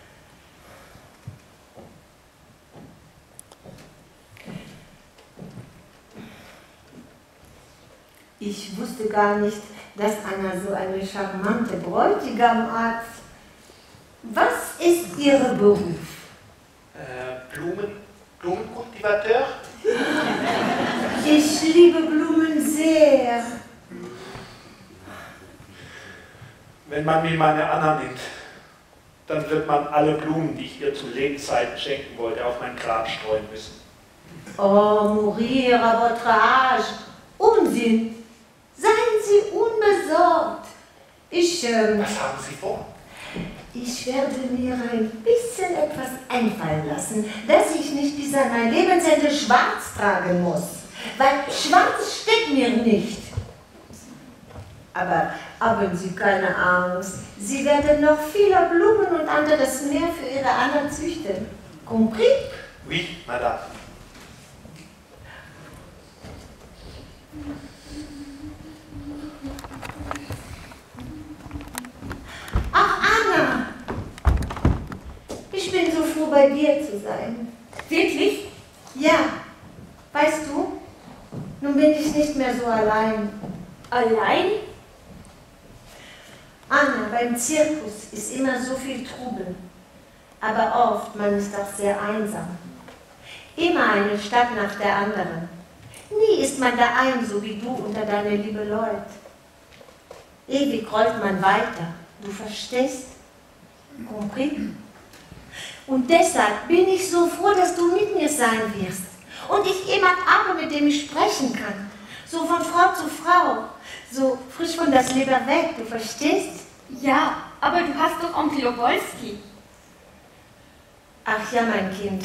Ich wusste gar nicht, dass Anna so eine charmante Bräutigam hat. Was ist Ihr Beruf? Blumenkultivateur? Ich liebe Blumen sehr. Wenn man mir meine Anna nimmt, dann wird man alle Blumen, die ich ihr zu Lebzeiten schenken wollte, auf mein Grab streuen müssen. Oh, mourir à votre âge. Unsinn. Seien Sie unbesorgt. Was haben Sie vor? Ich werde mir ein bisschen etwas einfallen lassen, dass ich nicht bis an mein Lebensende schwarz tragen muss. Weil schwarz steht mir nicht. Aber haben Sie keine Angst. Sie werden noch viele Blumen und anderes mehr für Ihre Anna züchten. Compris? Oui, Madame. Ach, Anna! Ich bin so froh, bei dir zu sein. Wirklich? Ja. Weißt du, nun bin ich nicht mehr so allein. Allein? Anna, beim Zirkus ist immer so viel Trubel. Aber oft, man ist auch sehr einsam. Immer eine Stadt nach der anderen. Nie ist man daheim, so wie du unter deine liebe Leute. Ewig rollt man weiter. Du verstehst? Compris? Und deshalb bin ich so froh, dass du mit mir sein wirst. Und ich jemand habe, mit dem ich sprechen kann. So von Frau zu Frau. So frisch von das Leber weg, du verstehst? Ja, aber du hast doch Onkel Obolski. Ach ja, mein Kind.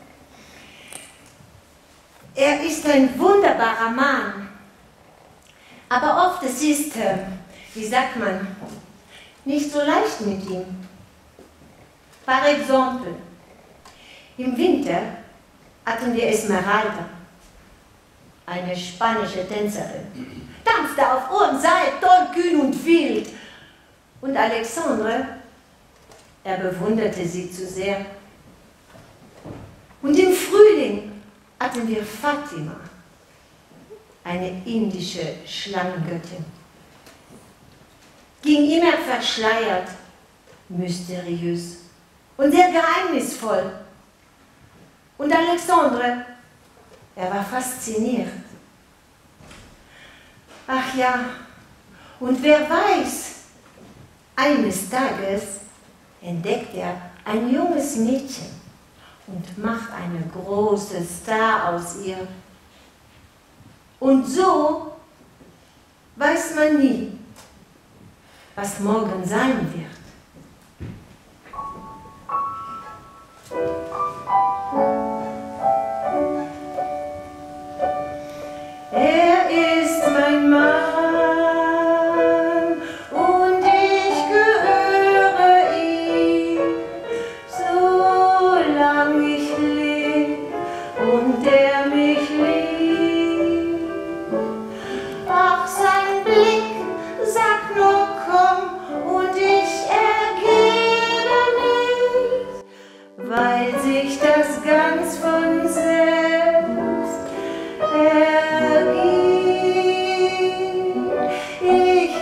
Er ist ein wunderbarer Mann. Aber oft es ist, wie sagt man, nicht so leicht mit ihm. Par exemple, im Winter hatten wir Esmeralda, eine spanische Tänzerin. Tanzte auf hohem Seil, toll, kühn und wild. Und Alexandre, er bewunderte sie zu sehr. Und im Frühling hatten wir Fatima, eine indische Schlangengöttin. Ging immer verschleiert, mysteriös und sehr geheimnisvoll. Und Alexandre, er war fasziniert. Ach ja, und wer weiß, eines Tages entdeckt er ein junges Mädchen und macht eine große Star aus ihr. Und so weiß man nie, was morgen sein wird. Er ist mein Mann und ich gehöre ihm, solange ich lebe und er mich liebt. Ach, sein Blick sagt nur komm und ich ganz von selbst ergeht. Ich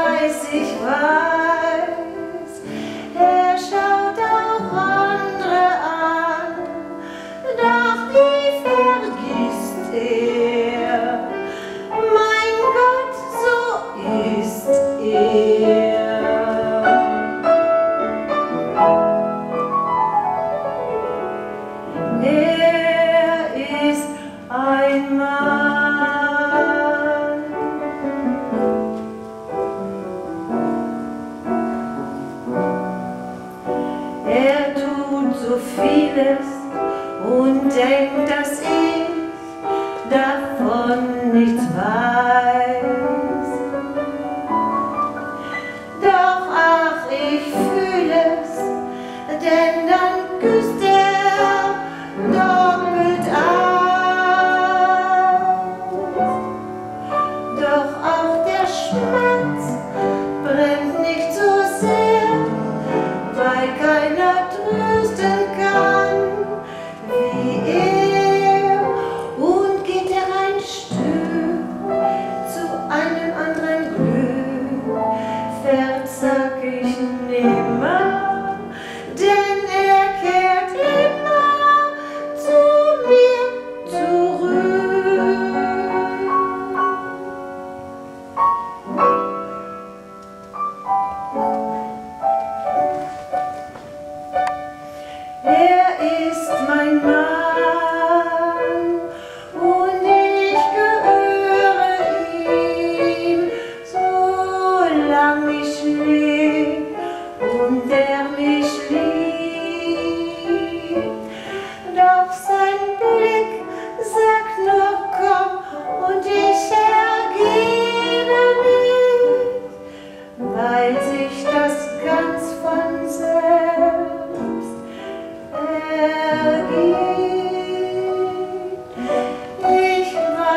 weiß, er schaut auch andere an, doch die vergisst er. Mein Gott, so ist er. Er ist ein Mann. Er tut so vieles und denkt, dass ich davon nichts weiß. Doch ach, ich fühle es, denn dann küsst er doppelt aus. Doch auch der Schmerz brennt nicht so sehr, weil keiner trösten kann wie er. Und geht er ein Stück zu einem anderen Glück, versag ich nimmer, denn er kehrt immer zu mir zurück. Er ist mein Mann und ich gehöre ihm, solange ich lebe und er mich liebt. Doch sein Blick sagt nur komm und ich ergebe mich, weil sich das ganz von selbst ergibt. Ich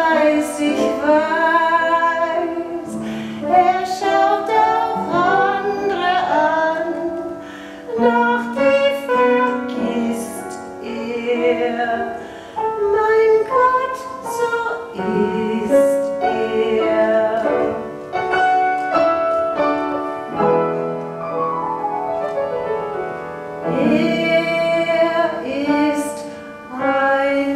weiß, er schaut auch andere an, doch die vergisst er. Mein Gott, so ist er. Er ist ein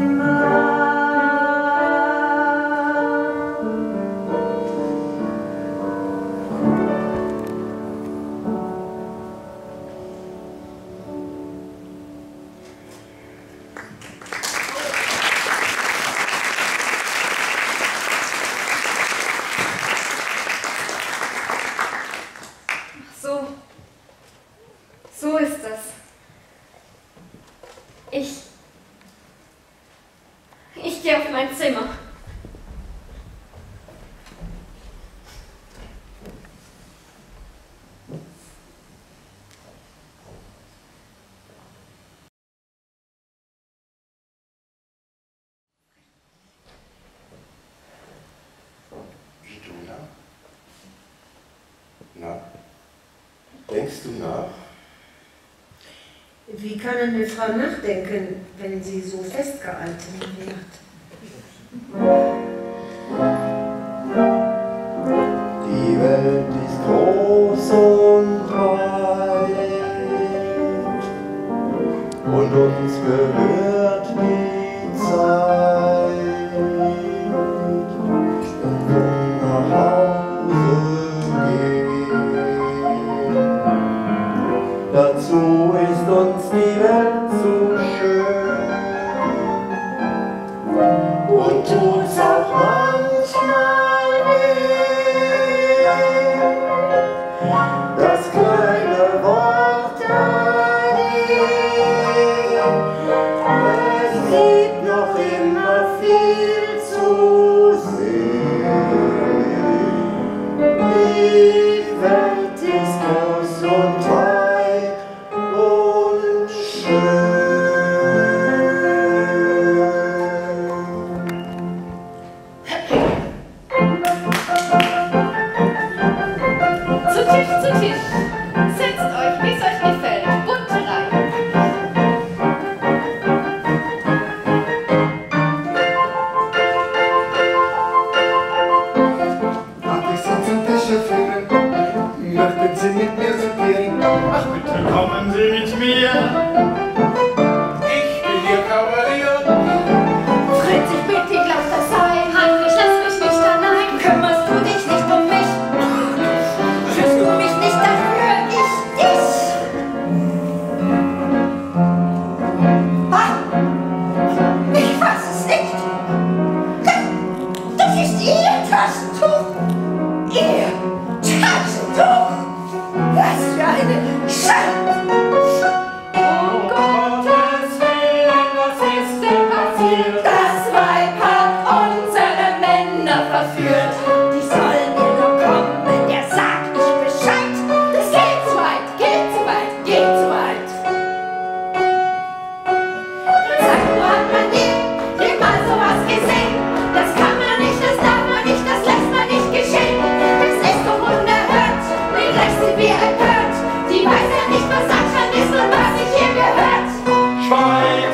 Mann. So ist das. Ich gehe auf mein Zimmer. Iduna? Na? Denkst du nach? Wie kann eine Frau nachdenken, wenn sie so festgehalten wird? Die Welt ist groß und breit und uns gehört die Zeit, wenn wir nach Hause gehen. Dazu ist uns die Welt zu schön und tut's auch manchmal weh. Das kleine Wort Ade,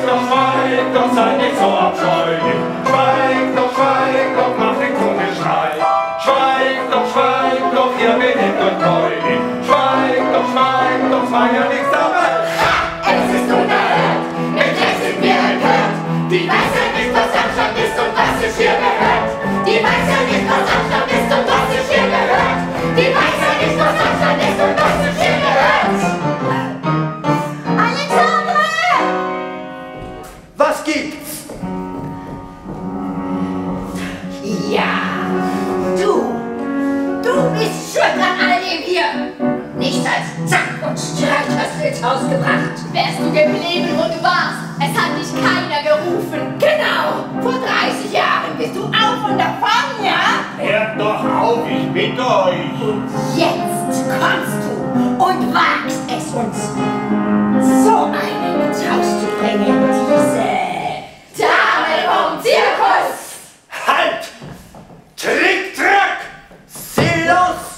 doch, sei nicht so abscheulich. Schweig doch, mach den Kundenschrei. Schweig doch, ihr beginnt und treulich. Schweig doch, war ja nichts dabei. Es ist unerhört, mit der sind wir empört. Die weiß ja nicht, was Abstand ist und was sich hier gehört. Die weiß ja nicht, was Abstand ist und was sich hier gehört. Die weiß ja nicht, was Abstand ist und was sich hier gehört. Alexandre! Was gibt's? Ja, du bist schuld an all dem hier. Nicht als Zack und Streich hast du ins Haus gebracht. Wärst du geblieben, wo du warst, es hat dich keiner gerufen. Genau, vor 30 Jahren bist du auf und davon, ja? Hört doch auf, ich bitte euch. Und jetzt kommst du und wagst es uns, so einen ins Haus zu bringen, diese Dame vom Zirkus. Halt! Trick, Track! Sieh los!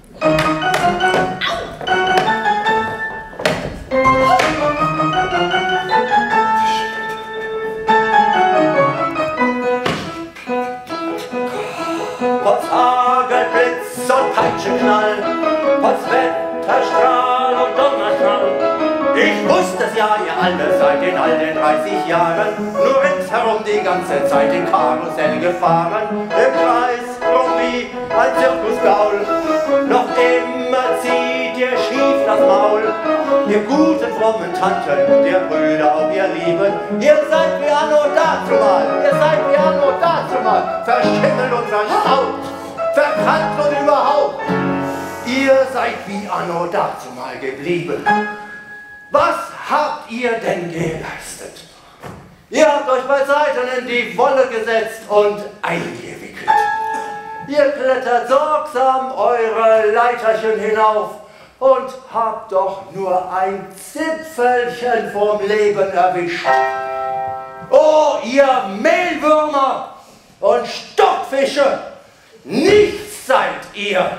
Potz Hagel, Blitz und Peitschenknall, Potz Wetterstrahl und Donnerschnall. Ich wusste es ja, ihr alle seid in all den 30 Jahren nur ringsherum die ganze Zeit in Karussell gefahren. Im Kreis rum wie ein Zirkusgaul, noch immer zieht ihr schief das Maul. Ihr guten, frommen Tanten, der Brüder, auch ihr Lieben, ihr seid wie anno dazumal, verschimmelt und verstaubt, verkannt und überhaupt. Ihr seid wie anno dazumal geblieben. Was habt ihr denn geleistet? Ihr habt euch bei Seiten in die Wolle gesetzt und eingewickelt. Ihr klettert sorgsam eure Leiterchen hinauf und habt doch nur ein Zipfelchen vom Leben erwischt. Oh, ihr Mehlwürmer und Stockfische, nichts seid ihr.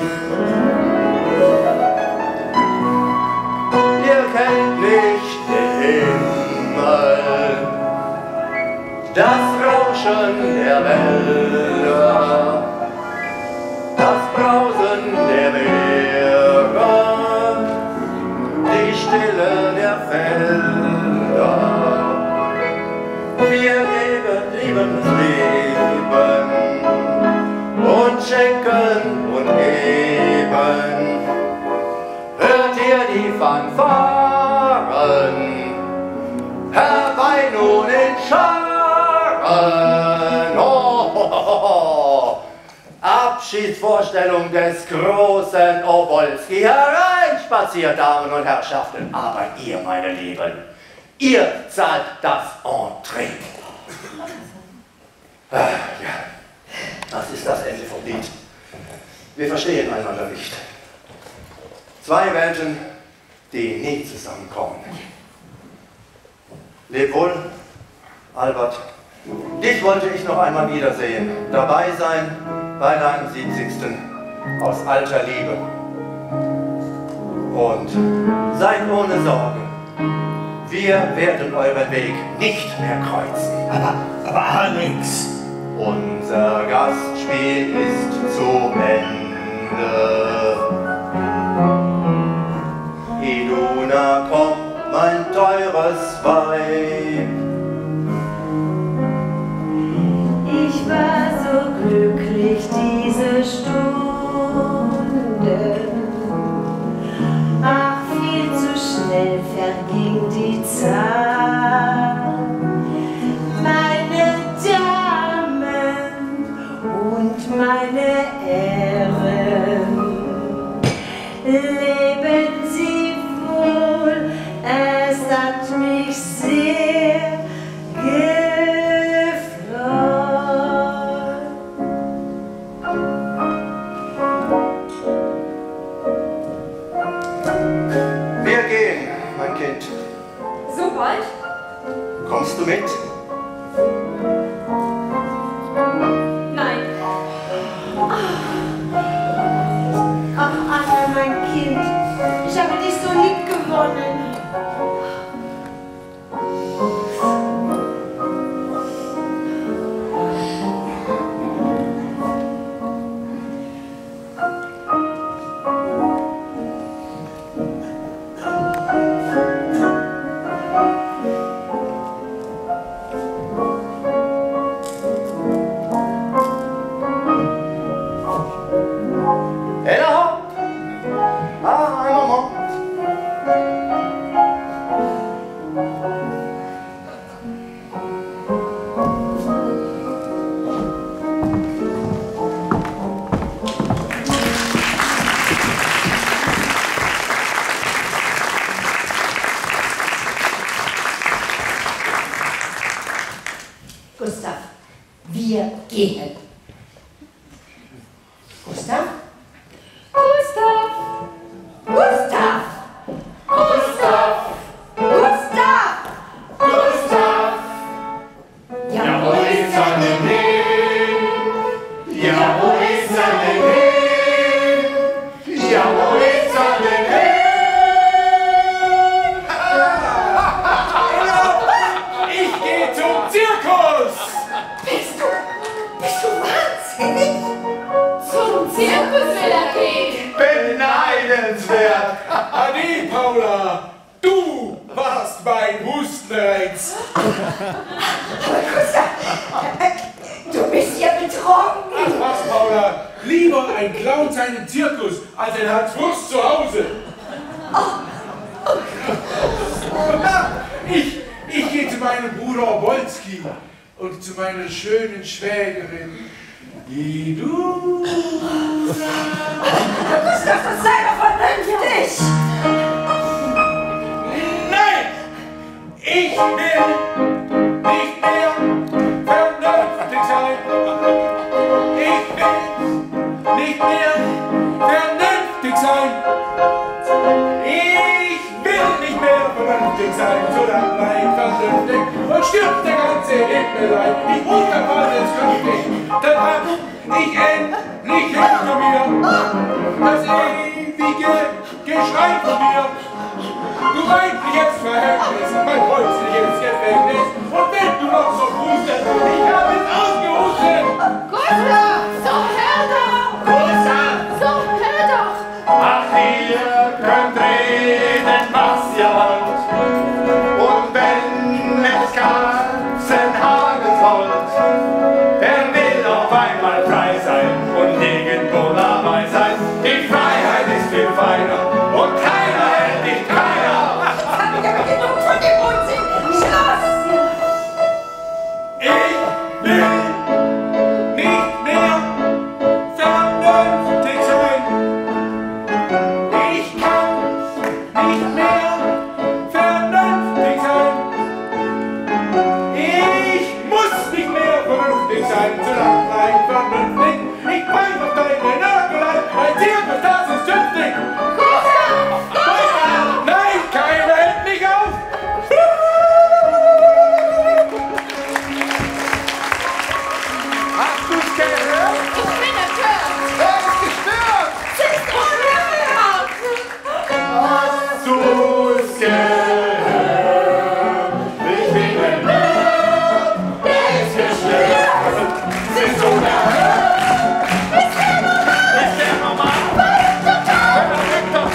Ihr kennt nicht den Himmel, das Rauschen der Wälder, das Brausen der Meere, die Stille der Felder. Wir lieben das Leben und schenken und geben. Hört ihr die Fanfaren herbei nun in Scharen? Oh, Abschiedsvorstellung des großen Obolski. Hereinspaziert, Damen und Herrschaften, aber ihr, meine Lieben, ihr zahlt das Entree. Ja, das ist das Ende vom Lied. Wir verstehen einander nicht. Zwei Welten, die nie zusammenkommen. Leb wohl, Albert. Dich wollte ich noch einmal wiedersehen, dabei sein bei deinem 70. aus alter Liebe. Und seid ohne Sorgen, wir werden euren Weg nicht mehr kreuzen. Aber Alex! Unser Gastspiel ist zu Ende. Iduna, komm, mein teures Weib. Ich war so glücklich diese Stunde. Ach, viel zu schnell verging die Zeit. Meine Damen und meine Herren, leben Sie wohl, es hat mich sehr gefreut. Wir gehen, mein Kind. So bald? Kommst du mit? Nein. Ach, Anna, mein Kind, ich habe dich so lieb gewonnen. Gustav, wir gehen. Gustav? Gustav! Gustav! Gustav! Gustav! Gustav! Ja, wo ist er denn hin? Ja, wo ist er denn hin? Ja, wo ist er denn hin? Ich gehe zum Zirkus! Bist du wahnsinnig? Zum Zirkus will er gehen. Beneidenswert! Ade, Paula! Du warst mein Hustenreiz! Aber Gustav, du bist ja betrunken. Ach was, Paula! Lieber ein Clown seinen Zirkus als ein Hans Wurst zu Hause! Ich gehe zu meinem Bruder Obolski und zu meiner schönen Schwägerin, die du Gustav, sei doch vernünftig. Nein! Ich will nicht mehr vernünftig sein! Ich will nicht mehr vernünftig sein! Ich will nicht mehr vernünftig sein, solange bleib vernünftig und stirbt der ganze Himmel ein. Ich muss davon jetzt künftig, dann hab ich endlich hinter mir das ewige Geschrei von mir. Du reinliches Verhältnis, mein häusliches Gefängnis. Und wenn du noch so hustest, ich habe es ausgehustet. Gustav, so hör doch! Gustav! So hör doch! Ach, ihr könnt reden, was ihr wollt. Und wenn es Katzenhagen sollt, wer will auf einmal frei sein und nirgendwo dabei sein? Die Freiheit ist viel feiner und keiner hält dich keiner. Hab ich aber genug von dem Unsinn. Schluss! Ich will nicht mehr vernünftig sein. Ich kann nicht mehr vernünftig sein. Ich muss nicht mehr vernünftig sein, solange bleib vernünftig. Ich pfeif auf deine Nörgelei, ein Zirkus, das ist tüchtig. Nein, keiner hält mich auf. Hast du's gehört? Ich bin empört! Er ist gestört! Sie ist unerhört! Hast du's gehört? Ich bin empört! Er ist gestört! Sie ist unerhört! Ist der normal? Ist der normal? Verrückter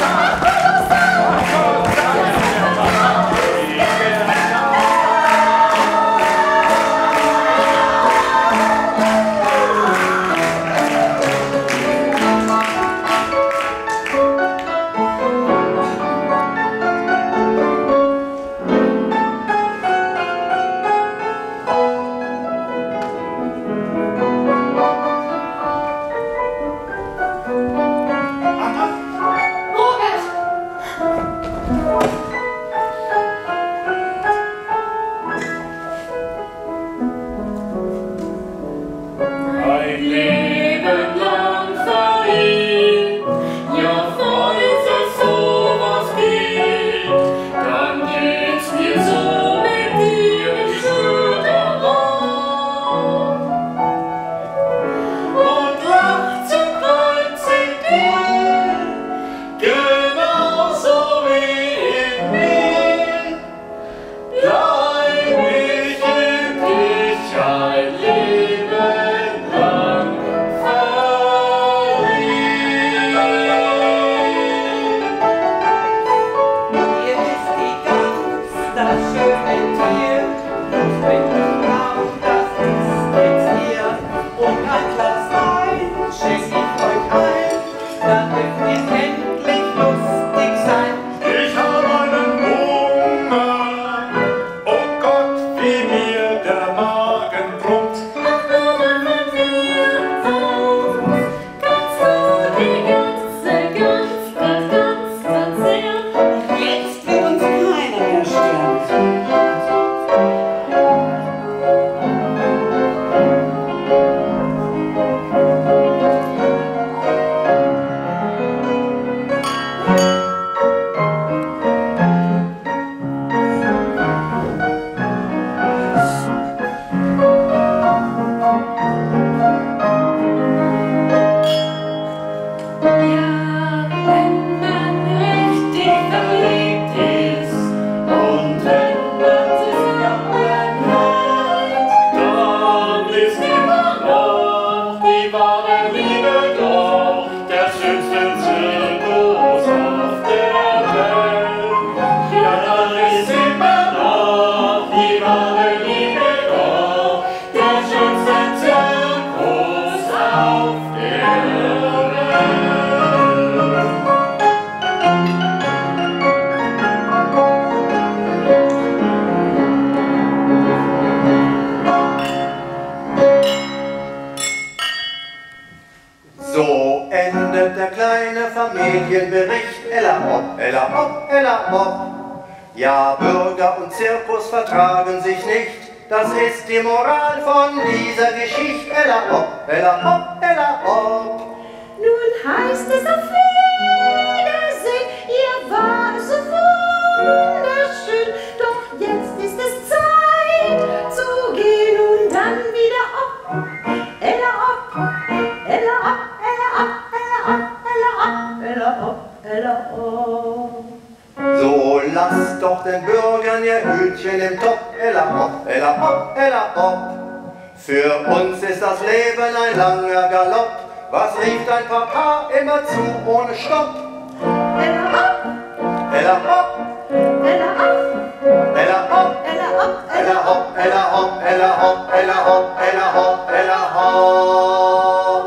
Medienbericht, ella hopp, ella hopp, ella hopp. Ja, Bürger und Zirkus vertragen sich nicht, das ist die Moral von dieser Geschichte, ella hopp, ella hopp, ella hopp. Nun heißt es auf Wiedersehen, ihr war so wunderschön, doch jetzt ist es Zeit zu gehen und dann wieder ob. Ella ob, ella ob, ella ob, ella ob, ella ob, ella ob, ella ob. So lasst doch den Bürgern ihr Hütchen im Topf, ella hopp, ella hopp, ella hopp. Für uns ist das Leben ein langer Galopp. Was rief dein Papa immer zu ohne Stopp? Ella hopp, Ella hopp, ella ob, ella hopp, ella ob, ella hopp, ella hopp, ella hopp, ella hopp, ella hopp, ella hopp.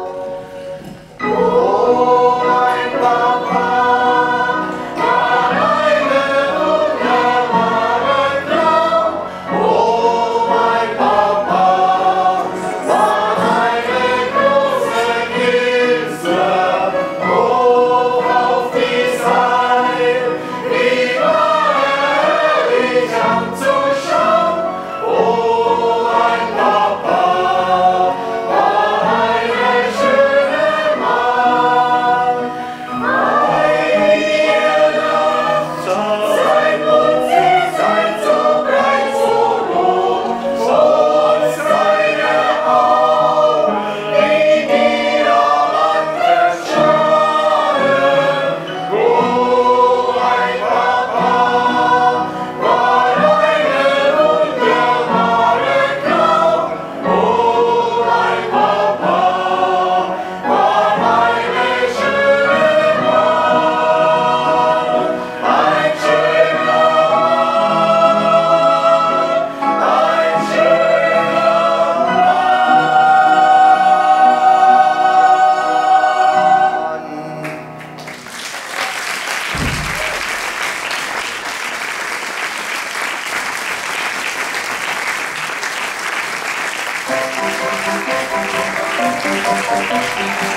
Oh, mein Papa war eine wunderbare Frau. Oh, mein Papa war eine große Kiste. Oh, auf die Seil, wie war herrlich anzuschauen. Oh, mein Papa war eine schöne Mann. Ei, ihr Nacht, sein Mund, sie seid so breit, so rot, so seine Augen, wie die Diamanten strahlen. Oh, mein Papa war eine wunderbare Frau. Oh, mein Papa war eine schöne Mann. Ein schöner Mann, ein schöner Mann.